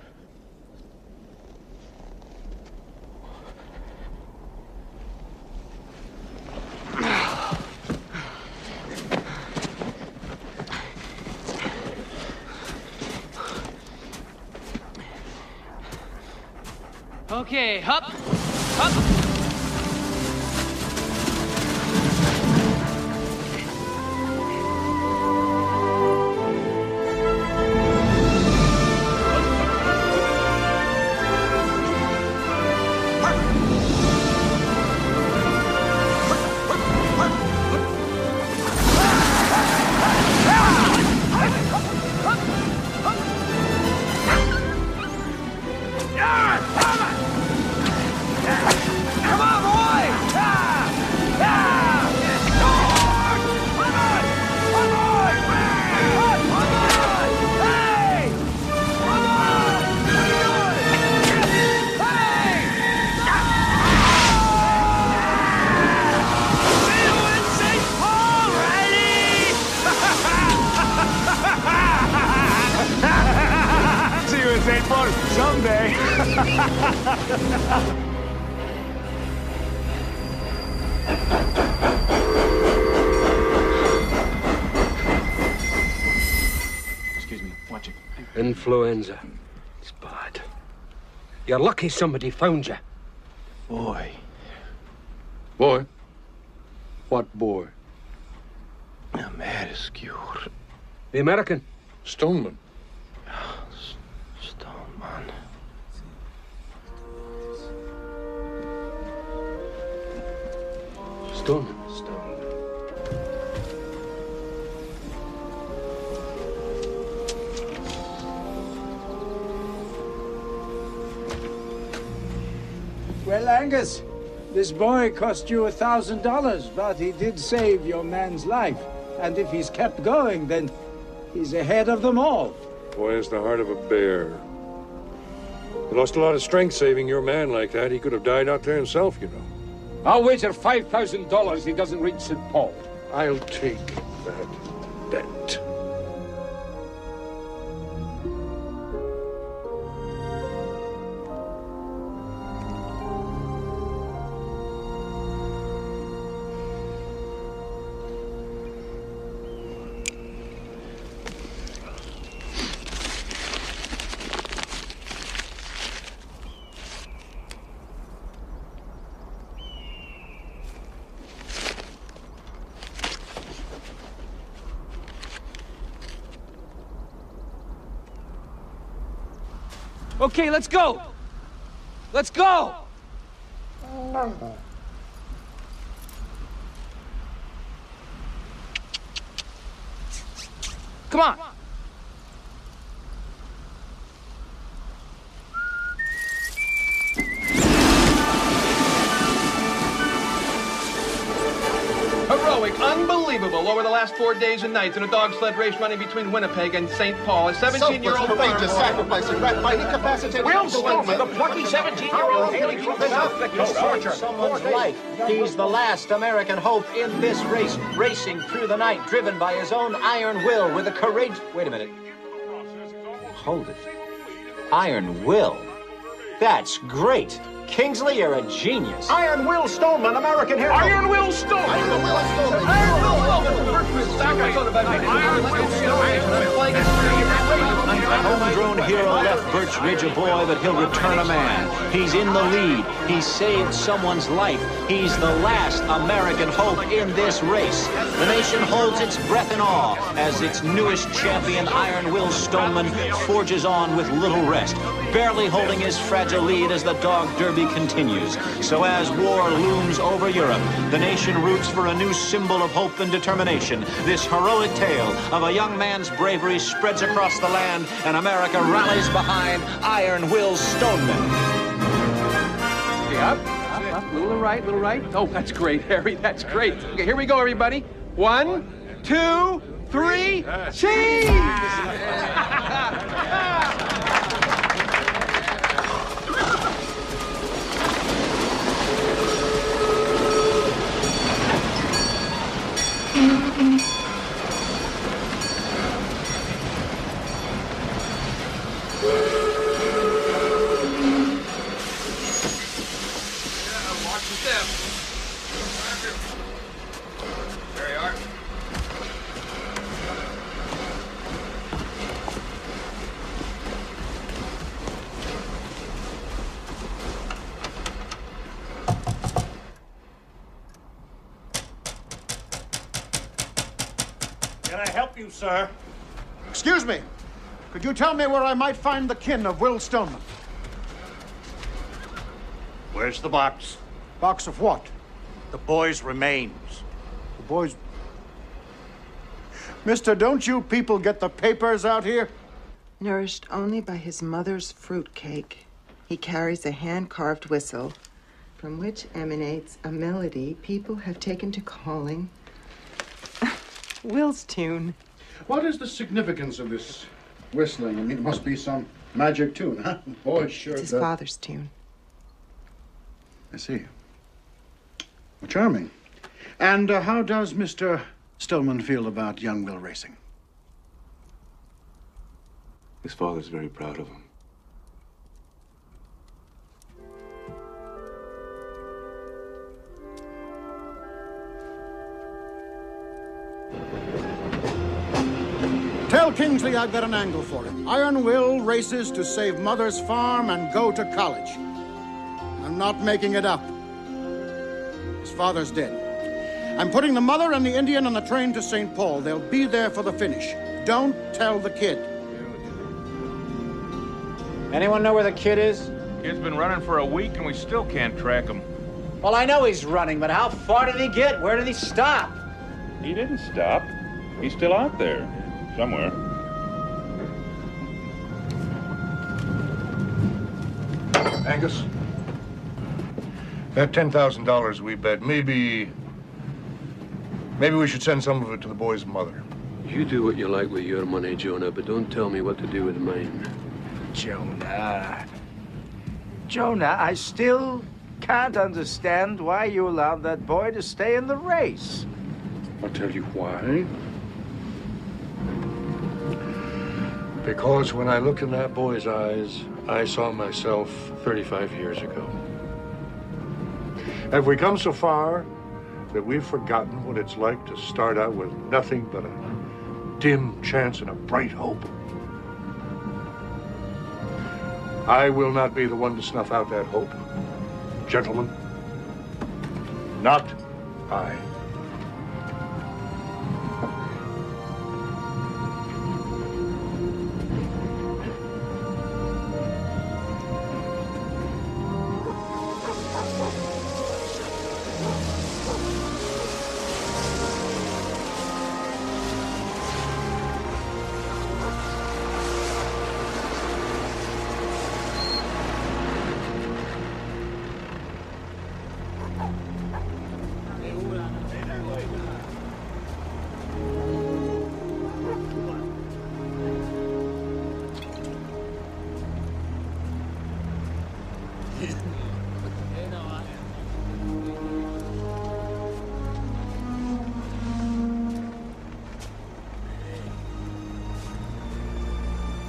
Okay, hup. Someday. Excuse me, watch it. Influenza. It's bad. You're lucky somebody found you. Boy. Boy? What boy? Ameriskur. The American? Stoneman. Stoneman. Stoneman. Well, Angus, this boy cost you $1,000, but he did save your man's life. And if he's kept going, then he's ahead of them all. Boy has the heart of a bear. He lost a lot of strength saving your man like that. He could have died out there himself, you know. I'll wager $5,000 he doesn't reach St. Paul. I'll take that bet. Okay, let's go. Let's go. Come on. Hooray! Heroic, unbelievable. Over the last 4 days and nights in a dog sled race running between Winnipeg and St. Paul, a 17-year-old courageous sacrifice of highly incapacitated Will Stoneman, the plucky 17-year-old hailing from South Dakota. Someone's life. He's the last American hope in this race, racing through the night, driven by his own iron will with a courage. Wait a minute. Hold it. Iron Will. That's great. Kingsley, you're a genius. Iron Will Stoneman, American hero. Iron Will Stoneman. Iron Will Stoneman. Iron Will Stoneman. A homegrown hero left Birch Ridge a boy, but he'll return a man. He's in the lead. He saved someone's life. He's the last American hope in this race. The nation holds its breath in awe as its newest champion, Iron Will Stoneman, forges on with little rest, barely holding his fragile lead as the dog derby continues. So as war looms over Europe, the nation roots for a new symbol of hope and determination. This heroic tale of a young man's bravery spreads across the land, and America rallies behind Iron Will Stoneman. Up. Little right, little right. Oh, that's great, Harry. That's great. Okay, here we go, everybody. 1, 2, 3, cheese! Can I help you, sir? Excuse me. Could you tell me where I might find the kin of Will Stoneman? Where's the box? Box of what? The boy's remains. The boy's... Mister, don't you people get the papers out here? Nourished only by his mother's fruitcake, he carries a hand-carved whistle from which emanates a melody people have taken to calling Will's tune. What is the significance of this whistling? I mean, it must be some magic tune, huh? Boy, sure It's his does. father's tune. I see. Well, charming. And how does Mr. Stoneman feel about young Will racing? His father's very proud of him. Tell Kingsley I've got an angle for him. Iron Will races to save Mother's farm and go to college. I'm not making it up. His father's dead. I'm putting the mother and the Indian on the train to St. Paul. They'll be there for the finish. Don't tell the kid. Anyone know where the kid is? Kid's been running for a week and we still can't track him. Well, I know he's running, but how far did he get? Where did he stop? He didn't stop. He's still out there. Somewhere. Angus, that $10,000 we bet, maybe we should send some of it to the boy's mother. You do what you like with your money, Jonah, but don't tell me what to do with mine. Jonah, I still can't understand why you allowed that boy to stay in the race. I'll tell you why. Because when I looked in that boy's eyes, I saw myself 35 years ago. Have we come so far that we've forgotten what it's like to start out with nothing but a dim chance and a bright hope? I will not be the one to snuff out that hope. Gentlemen, not I.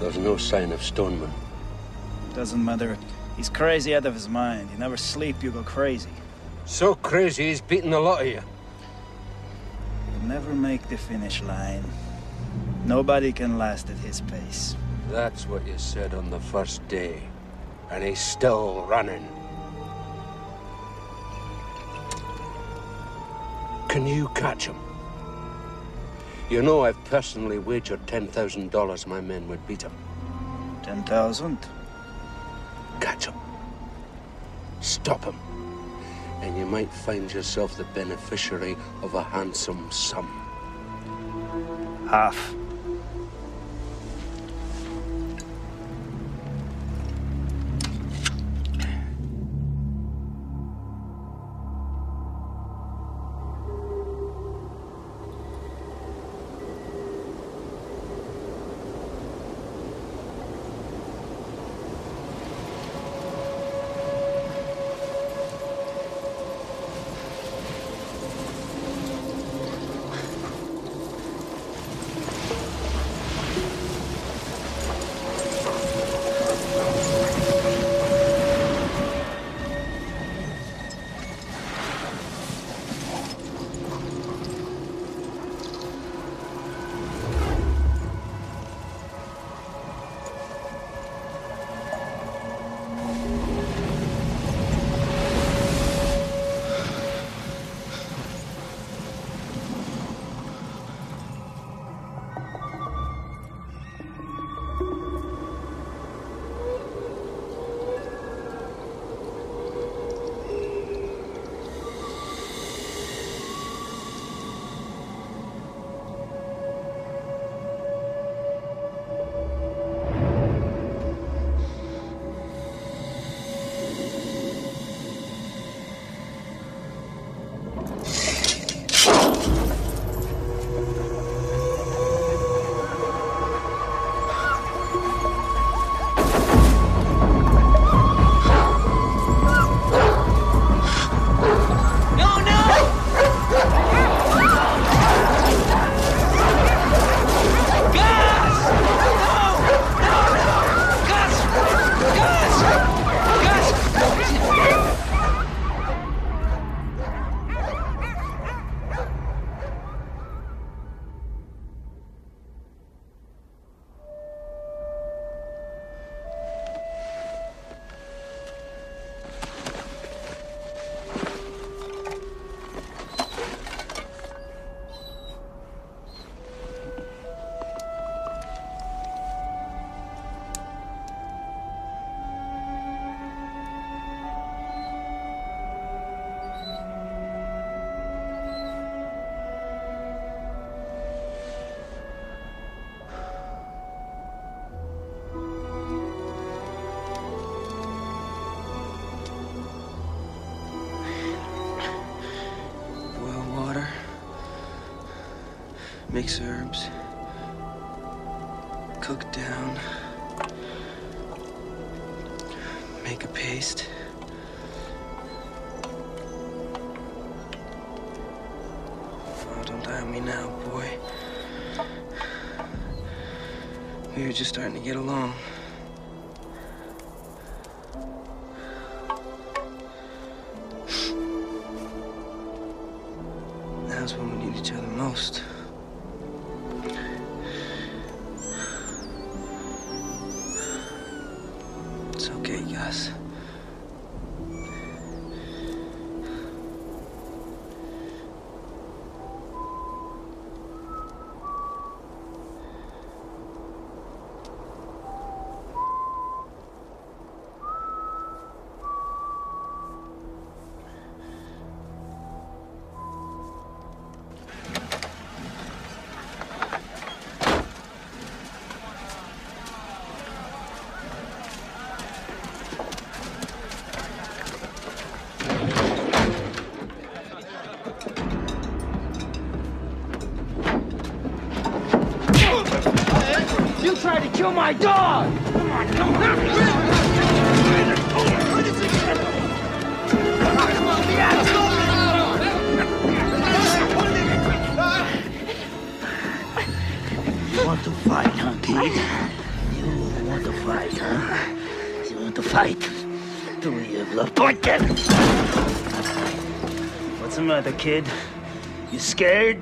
There's no sign of Stoneman. Doesn't matter. He's crazy out of his mind. You never sleep, you go crazy. So crazy, he's beaten a lot of you. He'll never make the finish line. Nobody can last at his pace. That's what you said on the first day. And he's still running. Can you catch him? You know I've personally wagered $10,000 my men would beat him. 10,000? Catch him. Stop him. And you might find yourself the beneficiary of a handsome sum. Half. Mix herbs. Cook down. Make a paste. Oh, don't die on me now, boy. We were just starting to get along. Now's when we need each other most. It's okay, Gus. You tried to kill my dog! Come on, come on! You want to fight, huh, kid? You tight. Do you look like it? What's the matter, kid? You scared?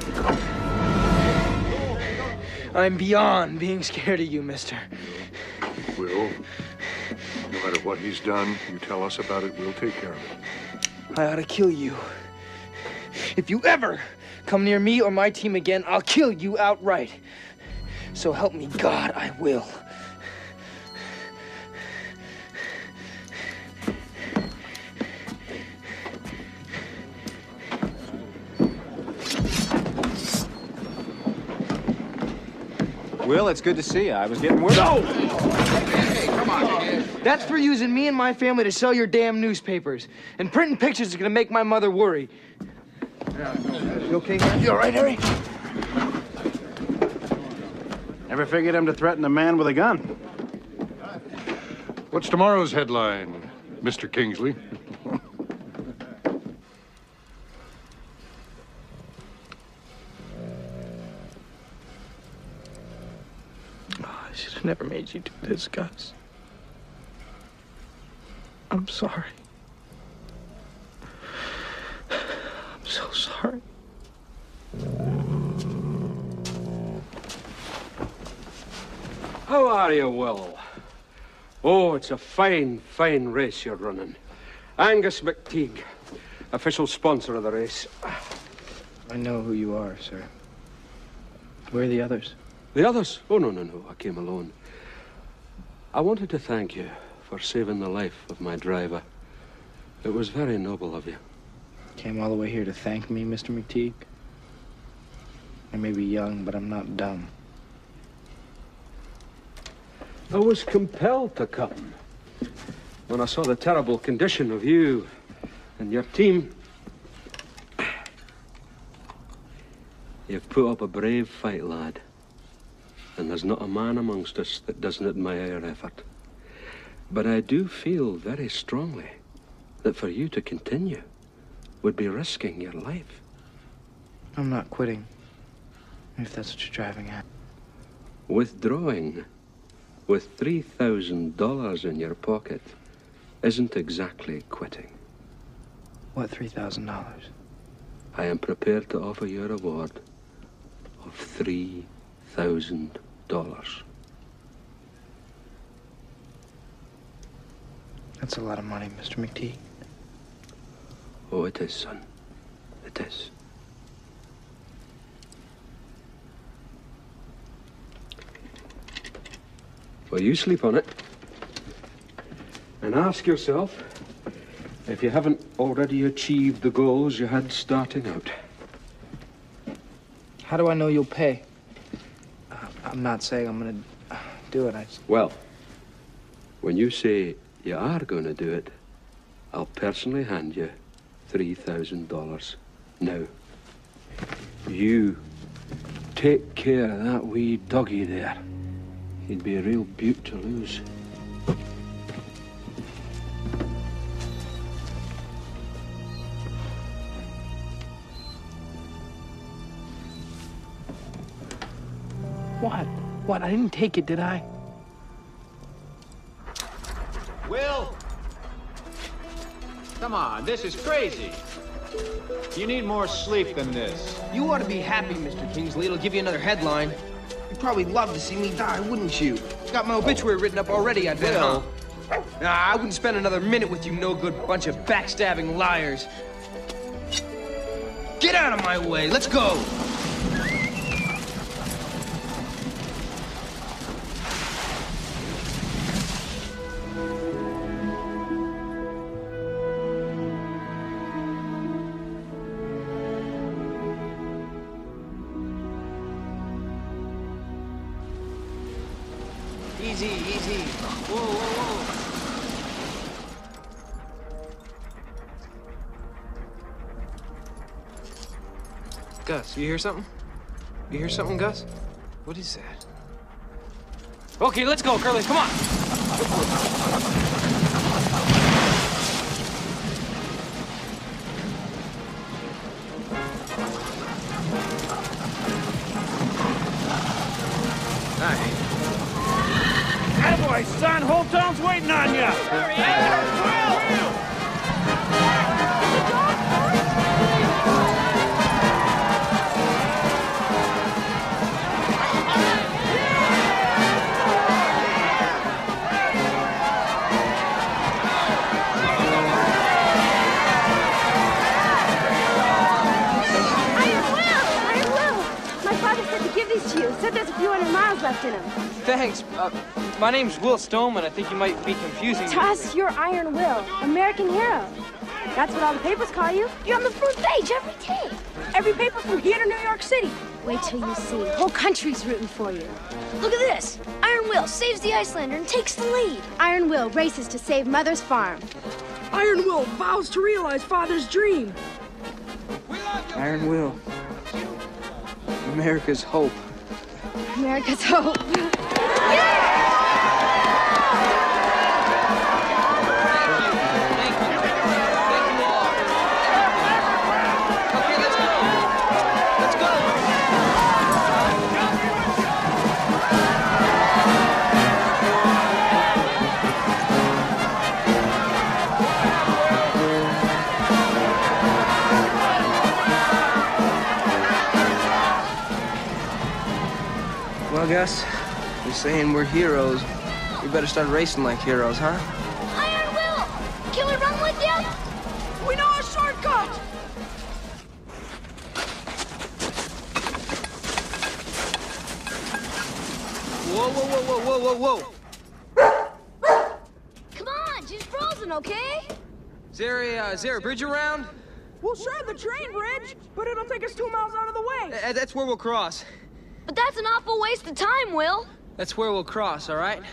I'm beyond being scared of you, mister. Will, no matter what he's done, you tell us about it, we'll take care of it. I ought to kill you. If you ever come near me or my team again, I'll kill you outright. So help me God, I will. Will, it's good to see you. I was getting worried. No! Hey, come on, man. That's for using me and my family to sell your damn newspapers. And printing pictures is gonna make my mother worry. You okay, Harry? You all right, Harry? Never figured him to threaten a man with a gun. What's tomorrow's headline, Mr. Kingsley? I should have never made you do this, Gus. I'm sorry. I'm so sorry. How are you, Will? Oh, it's a fine, fine race you're running. Angus McTeague, official sponsor of the race. I know who you are, sir. Where are the others? The others? Oh, no. I came alone. I wanted to thank you for saving the life of my driver. It was very noble of you. Came all the way here to thank me, Mr. McTeague? I may be young, but I'm not dumb. I was compelled to come when I saw the terrible condition of you and your team. You've put up a brave fight, lad. And there's not a man amongst us that doesn't admire your effort. But I do feel very strongly that for you to continue would be risking your life. I'm not quitting, if that's what you're driving at. Withdrawing with $3,000 in your pocket isn't exactly quitting. What $3,000? I am prepared to offer you a reward of $3,000. That's a lot of money, Mr. McTeague. Oh, it is, son. It is. Well, you sleep on it and ask yourself if you haven't already achieved the goals you had starting out. How do I know you'll pay? I'm not saying I'm gonna do it. Well, when you say you are going to do it, I'll personally hand you $3,000. Now, you take care of that wee doggy there. He'd be a real beaut to lose. What? What? I didn't take it, did I? Will! Come on, this is crazy. You need more sleep than this. You ought to be happy, Mr. Kingsley. It'll give you another headline. You'd probably love to see me die, wouldn't you? Got my obituary written up already, I'd bet, huh? Nah, I wouldn't spend another minute with you no-good bunch of backstabbing liars. Get out of my way, let's go! Easy, easy. Whoa, whoa, whoa. Gus, you hear something? You hear something, Gus? What is that? Okay, let's go, Curly, come on! Attaboys! son. Whole town's waiting on you. Said there's a few hundred miles left in him. Thanks. My name's Will Stoneman. I think you might be confusing me. To us, you're Iron Will, American hero. That's what all the papers call you. You're on the front page every day. Every paper from here to New York City. Wait till you see. The whole country's rooting for you. Look at this. Iron Will saves the Icelander and takes the lead. Iron Will races to save Mother's farm. Iron Will vows to realize Father's dream. Iron Will. America's hope. America's hope. Well, Gus, you're saying we're heroes. We better start racing like heroes, huh? Iron Will! Can we run with you? We know a shortcut! Whoa, whoa, whoa, whoa, whoa, whoa, whoa! Come on, she's frozen, okay? Is there a bridge around? Well, sure, the train bridge, but it'll take us 2 miles out of the way. That's where we'll cross. But that's an awful waste of time, Will. That's where we'll cross, all right?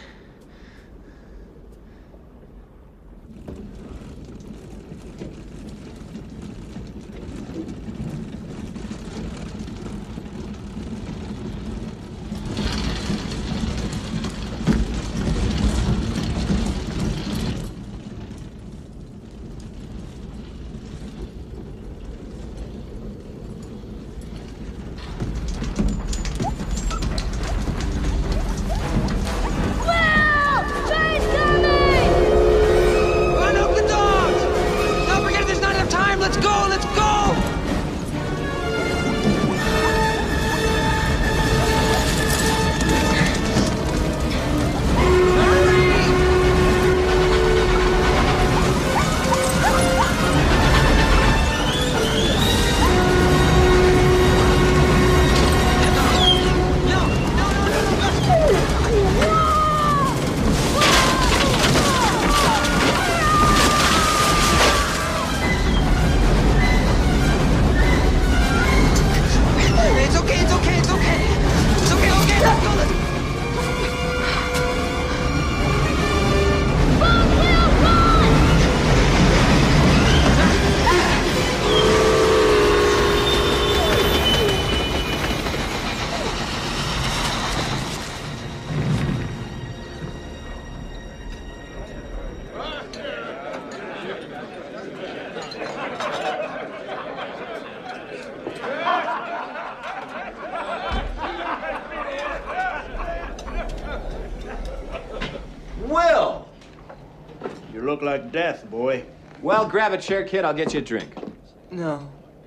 Will! You look like death, boy. Well, grab a chair, kid. I'll get you a drink. No.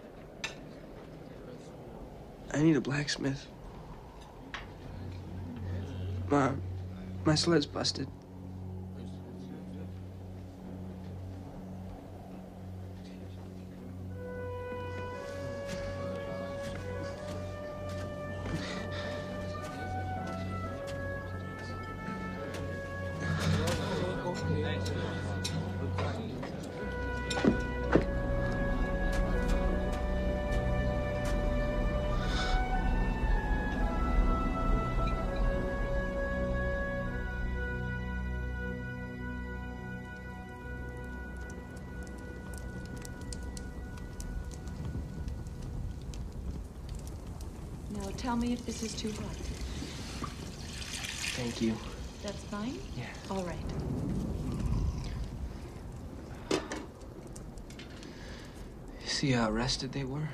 I need a blacksmith. My sled's busted. Now tell me if this is too hot. Thank you. That's fine? Yeah. All right. See how arrested they were?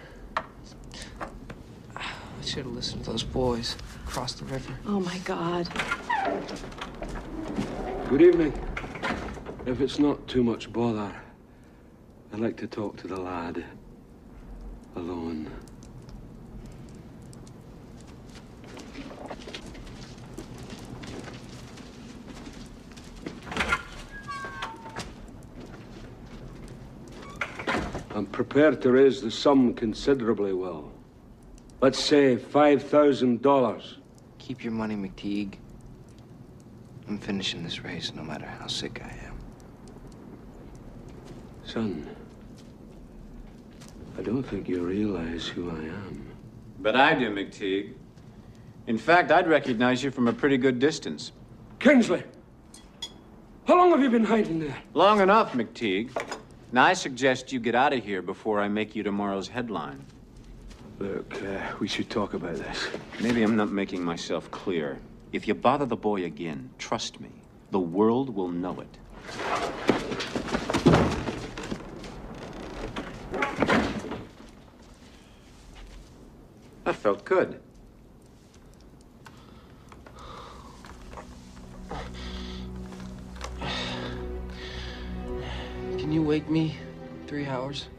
I should have listened to those boys across the river. Oh, my God. Good evening. If it's not too much bother, I'd like to talk to the lad. Alone. I'm prepared to raise the sum considerably, Will. Let's say $5,000. Keep your money, McTeague. I'm finishing this race no matter how sick I am. Son, I don't think you realize who I am. But I do, McTeague. In fact, I'd recognize you from a pretty good distance. Kingsley! How long have you been hiding there? Long enough, McTeague. Now, I suggest you get out of here before I make you tomorrow's headline. Look, we should talk about this. Maybe I'm not making myself clear. If you bother the boy again, trust me, the world will know it. That felt good. Can you wake me 3 hours?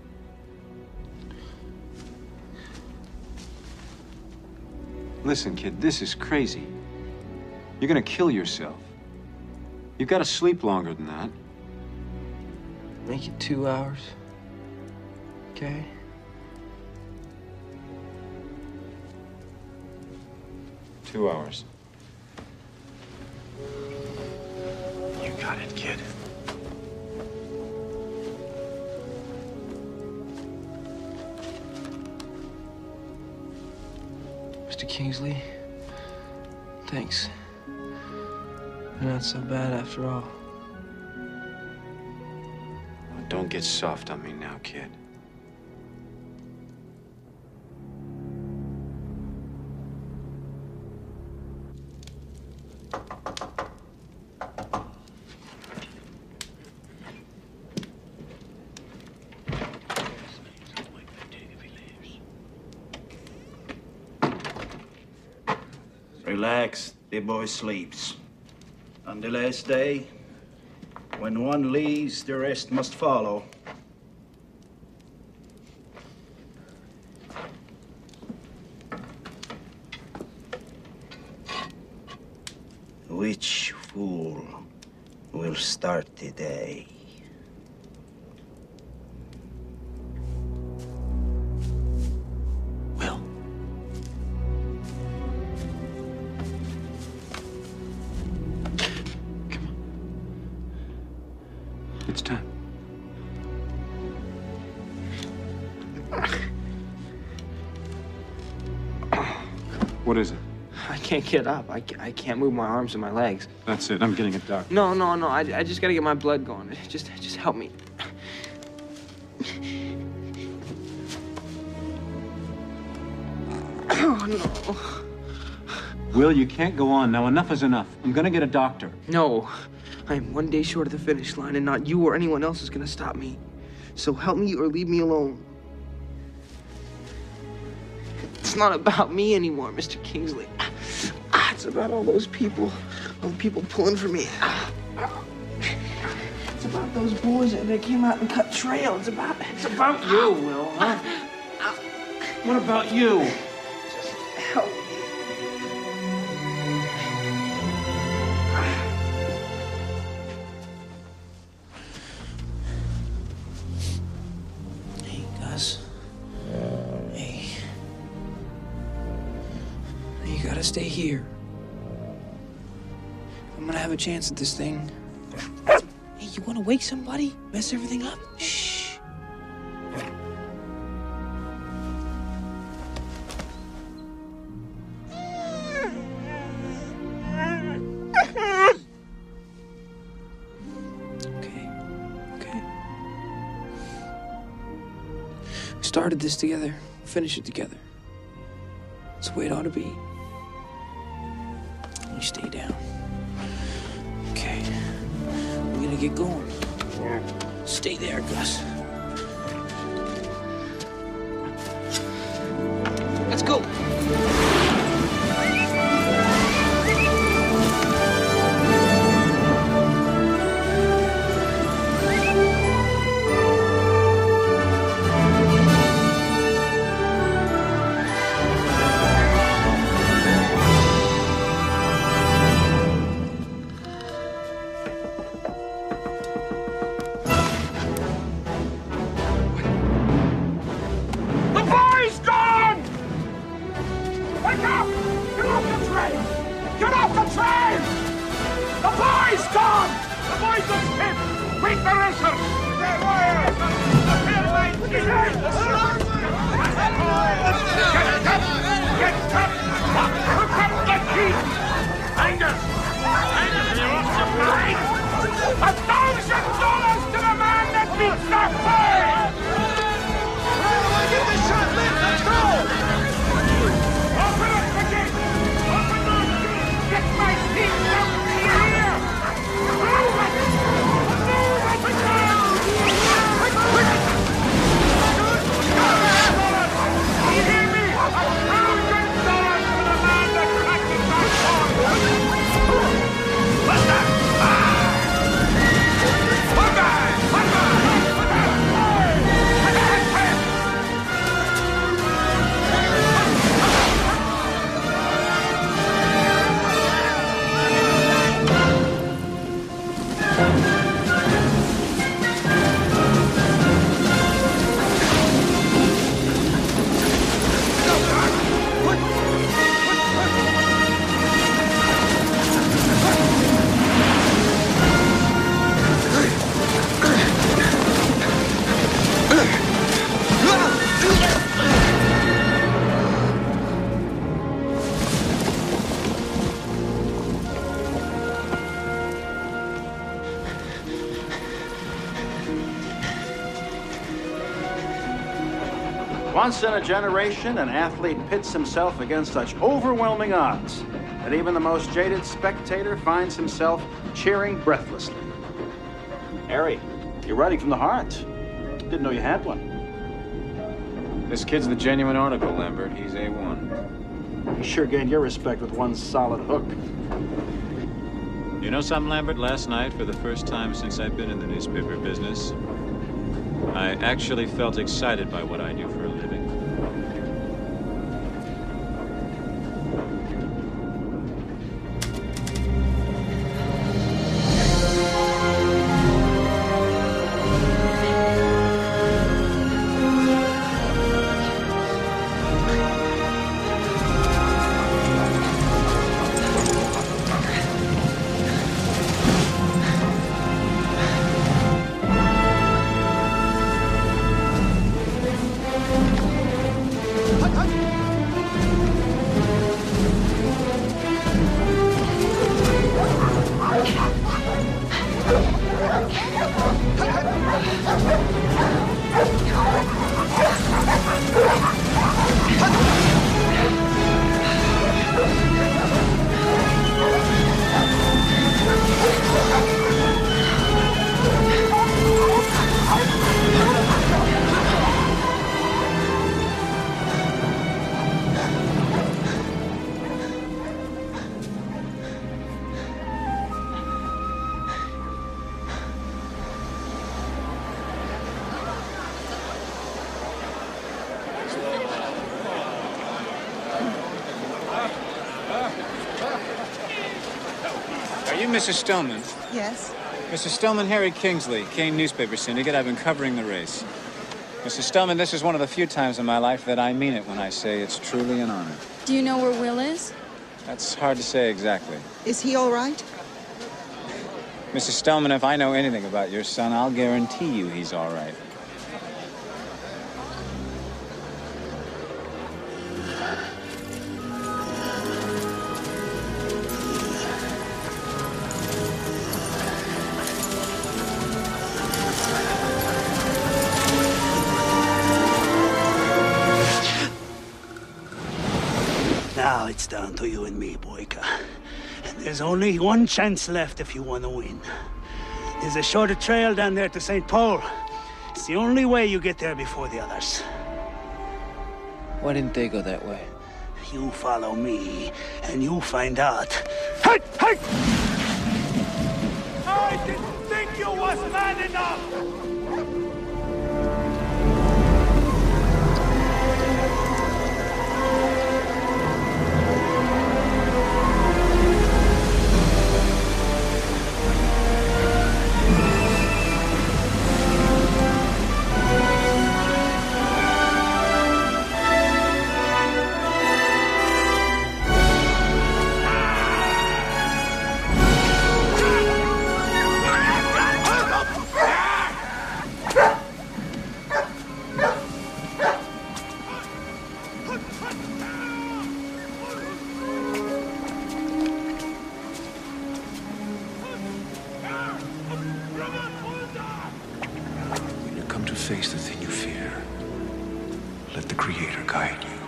Listen, kid, this is crazy. You're gonna kill yourself. You've got to sleep longer than that. Make it 2 hours. Okay? 2 hours. You got it, kid. Mr. Kingsley, thanks. You're not so bad after all. Don't get soft on me now, kid. Relax, the boy sleeps. On the last day, when one leaves, the rest must follow. Which fool will start the day? It's time. What is it? I can't get up. I can't move my arms and my legs. That's it. I'm getting a doctor. No. I just gotta get my blood going. Just help me. Oh, no. Will, you can't go on. Now, enough is enough. I'm gonna get a doctor. No. I am 1 day short of the finish line, and not you or anyone else is gonna stop me. So help me or leave me alone. It's not about me anymore, Mr. Kingsley. It's about all those people. All the people pulling for me. It's about those boys that came out and cut trail. It's about you, Will, huh? What about you? Just help me. Hey, Gus. Hey. You gotta stay here. I'm gonna have a chance at this thing. Hey, you wanna wake somebody? Mess everything up? Shh. Okay. We started this together. We'll finish it together. It's the way it ought to be. You stay down. Okay. We're gonna get going. Stay there, Gus. Let's go. boys gone! The boys are stiff! Quick, the racers! They're wires! Get up! Hook up the key! Angus! Angus, are you off your mind? $1,000 to the man that beats the boys! Where do I get the shot lit? Let's go! Open up the gate! Open those gates! Get my teeth down here! Move it! Move it! Quick! You hear me? $1,000 to the man that cracks that door! What's that? Once in a generation, an athlete pits himself against such overwhelming odds that even the most jaded spectator finds himself cheering breathlessly. Harry, you're writing from the heart. Didn't know you had one. This kid's the genuine article, Lambert. He's A1. You sure gained your respect with one solid hook. You know something, Lambert? Last night, for the first time since I've been in the newspaper business, I actually felt excited by what I do for a living. Mrs. Stoneman? Yes? Mrs. Stoneman, Harry Kingsley, Kane Newspaper Syndicate. I've been covering the race. Mrs. Stoneman, this is one of the few times in my life that I mean it when I say it's truly an honor. Do you know where Will is? That's hard to say exactly. Is he all right? Mrs. Stoneman, if I know anything about your son, I'll guarantee you he's all right. Now it's down to you and me, Boyka. And there's only one chance left if you want to win. There's a shorter trail down there to St. Paul. It's the only way you get there before the others. Why didn't they go that way? You follow me, and you'll find out. Hey! Hey! I didn't think you was man enough! face the thing you fear. Let the Creator guide you.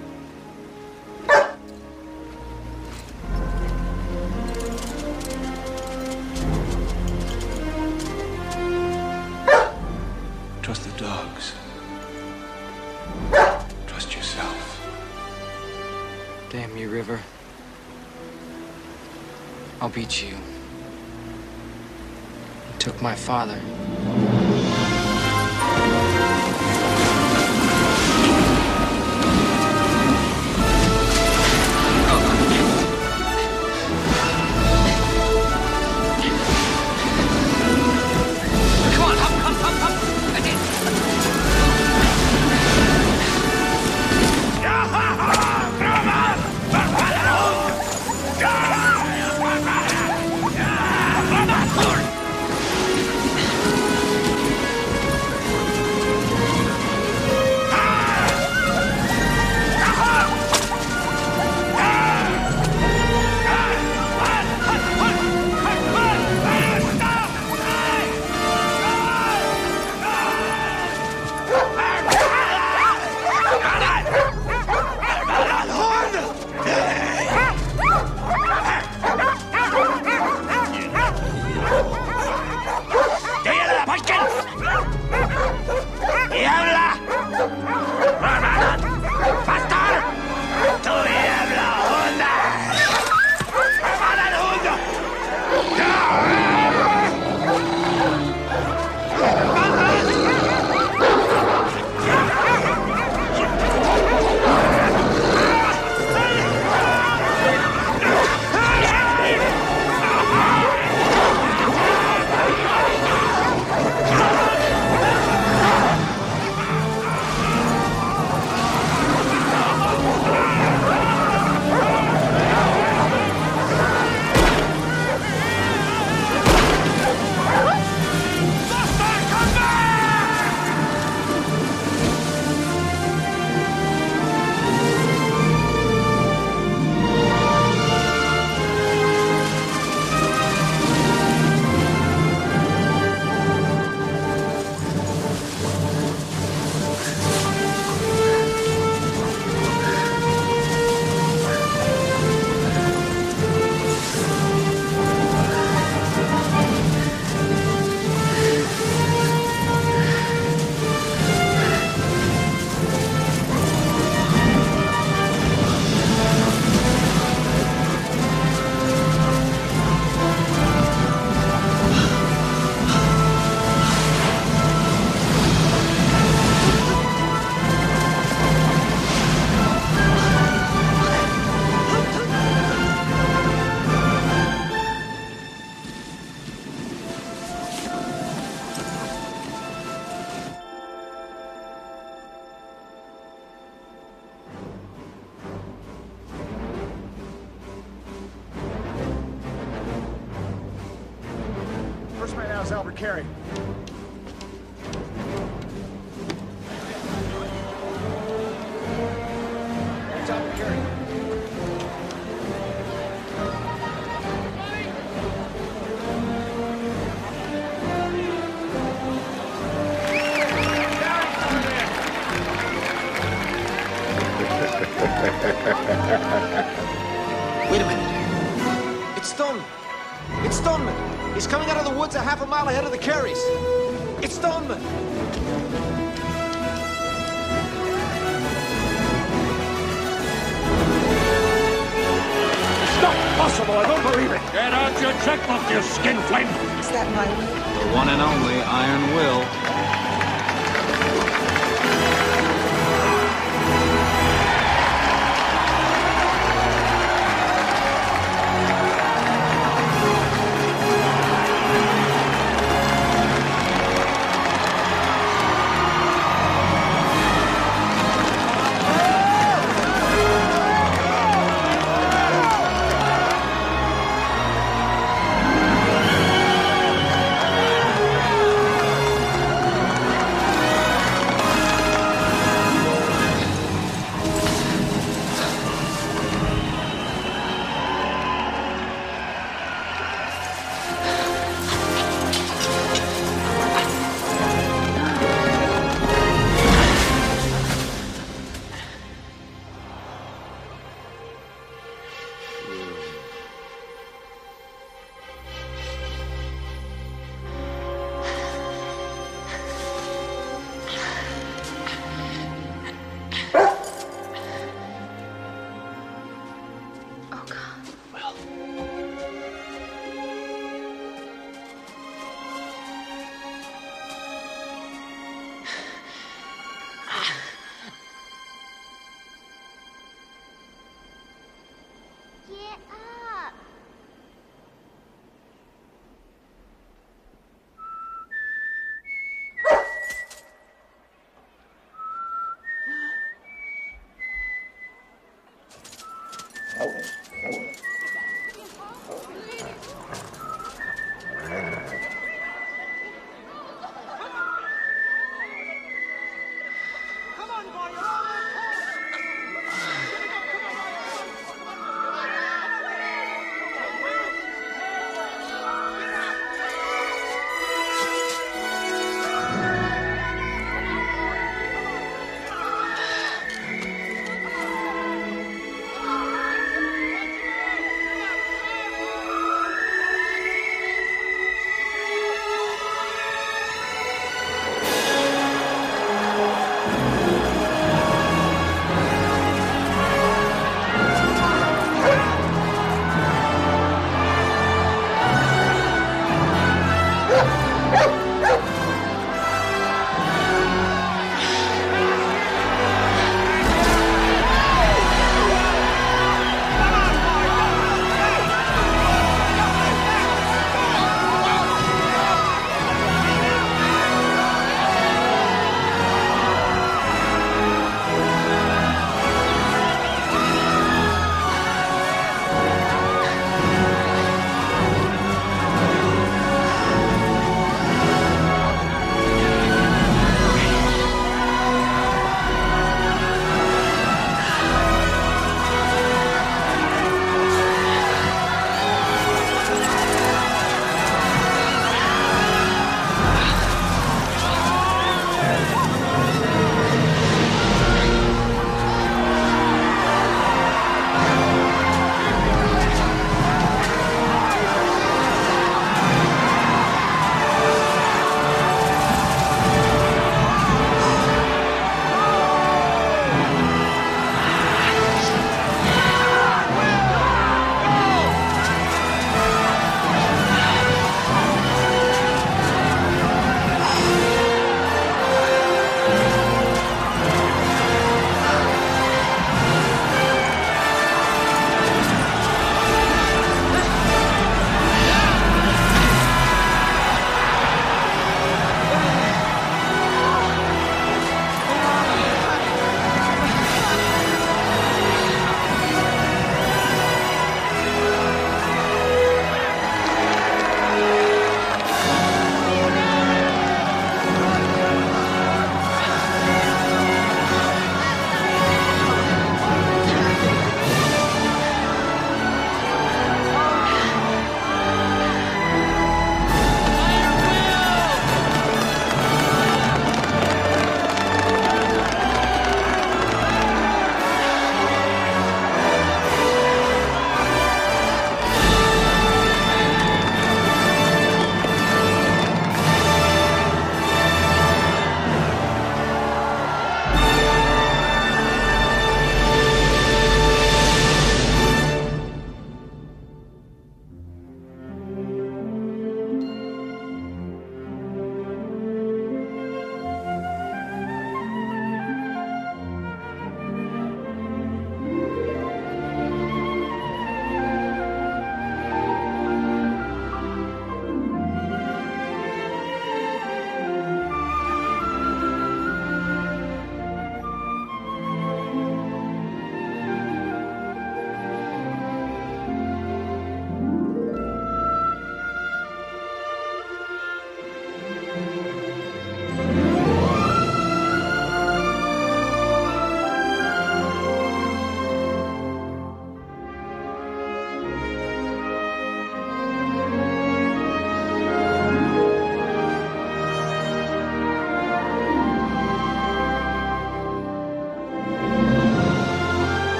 Trust the dogs. Trust yourself. Damn you, River. I'll beat you. You took my father. Carry. Wait a minute. It's Stoneman. It's Stoneman. He's coming out of the woods a half a mile ahead of the Carries. It's Stoneman. It's not possible. I don't believe it. Get out your checkbook, you skinflint. Is that my will? The one and only Iron Will.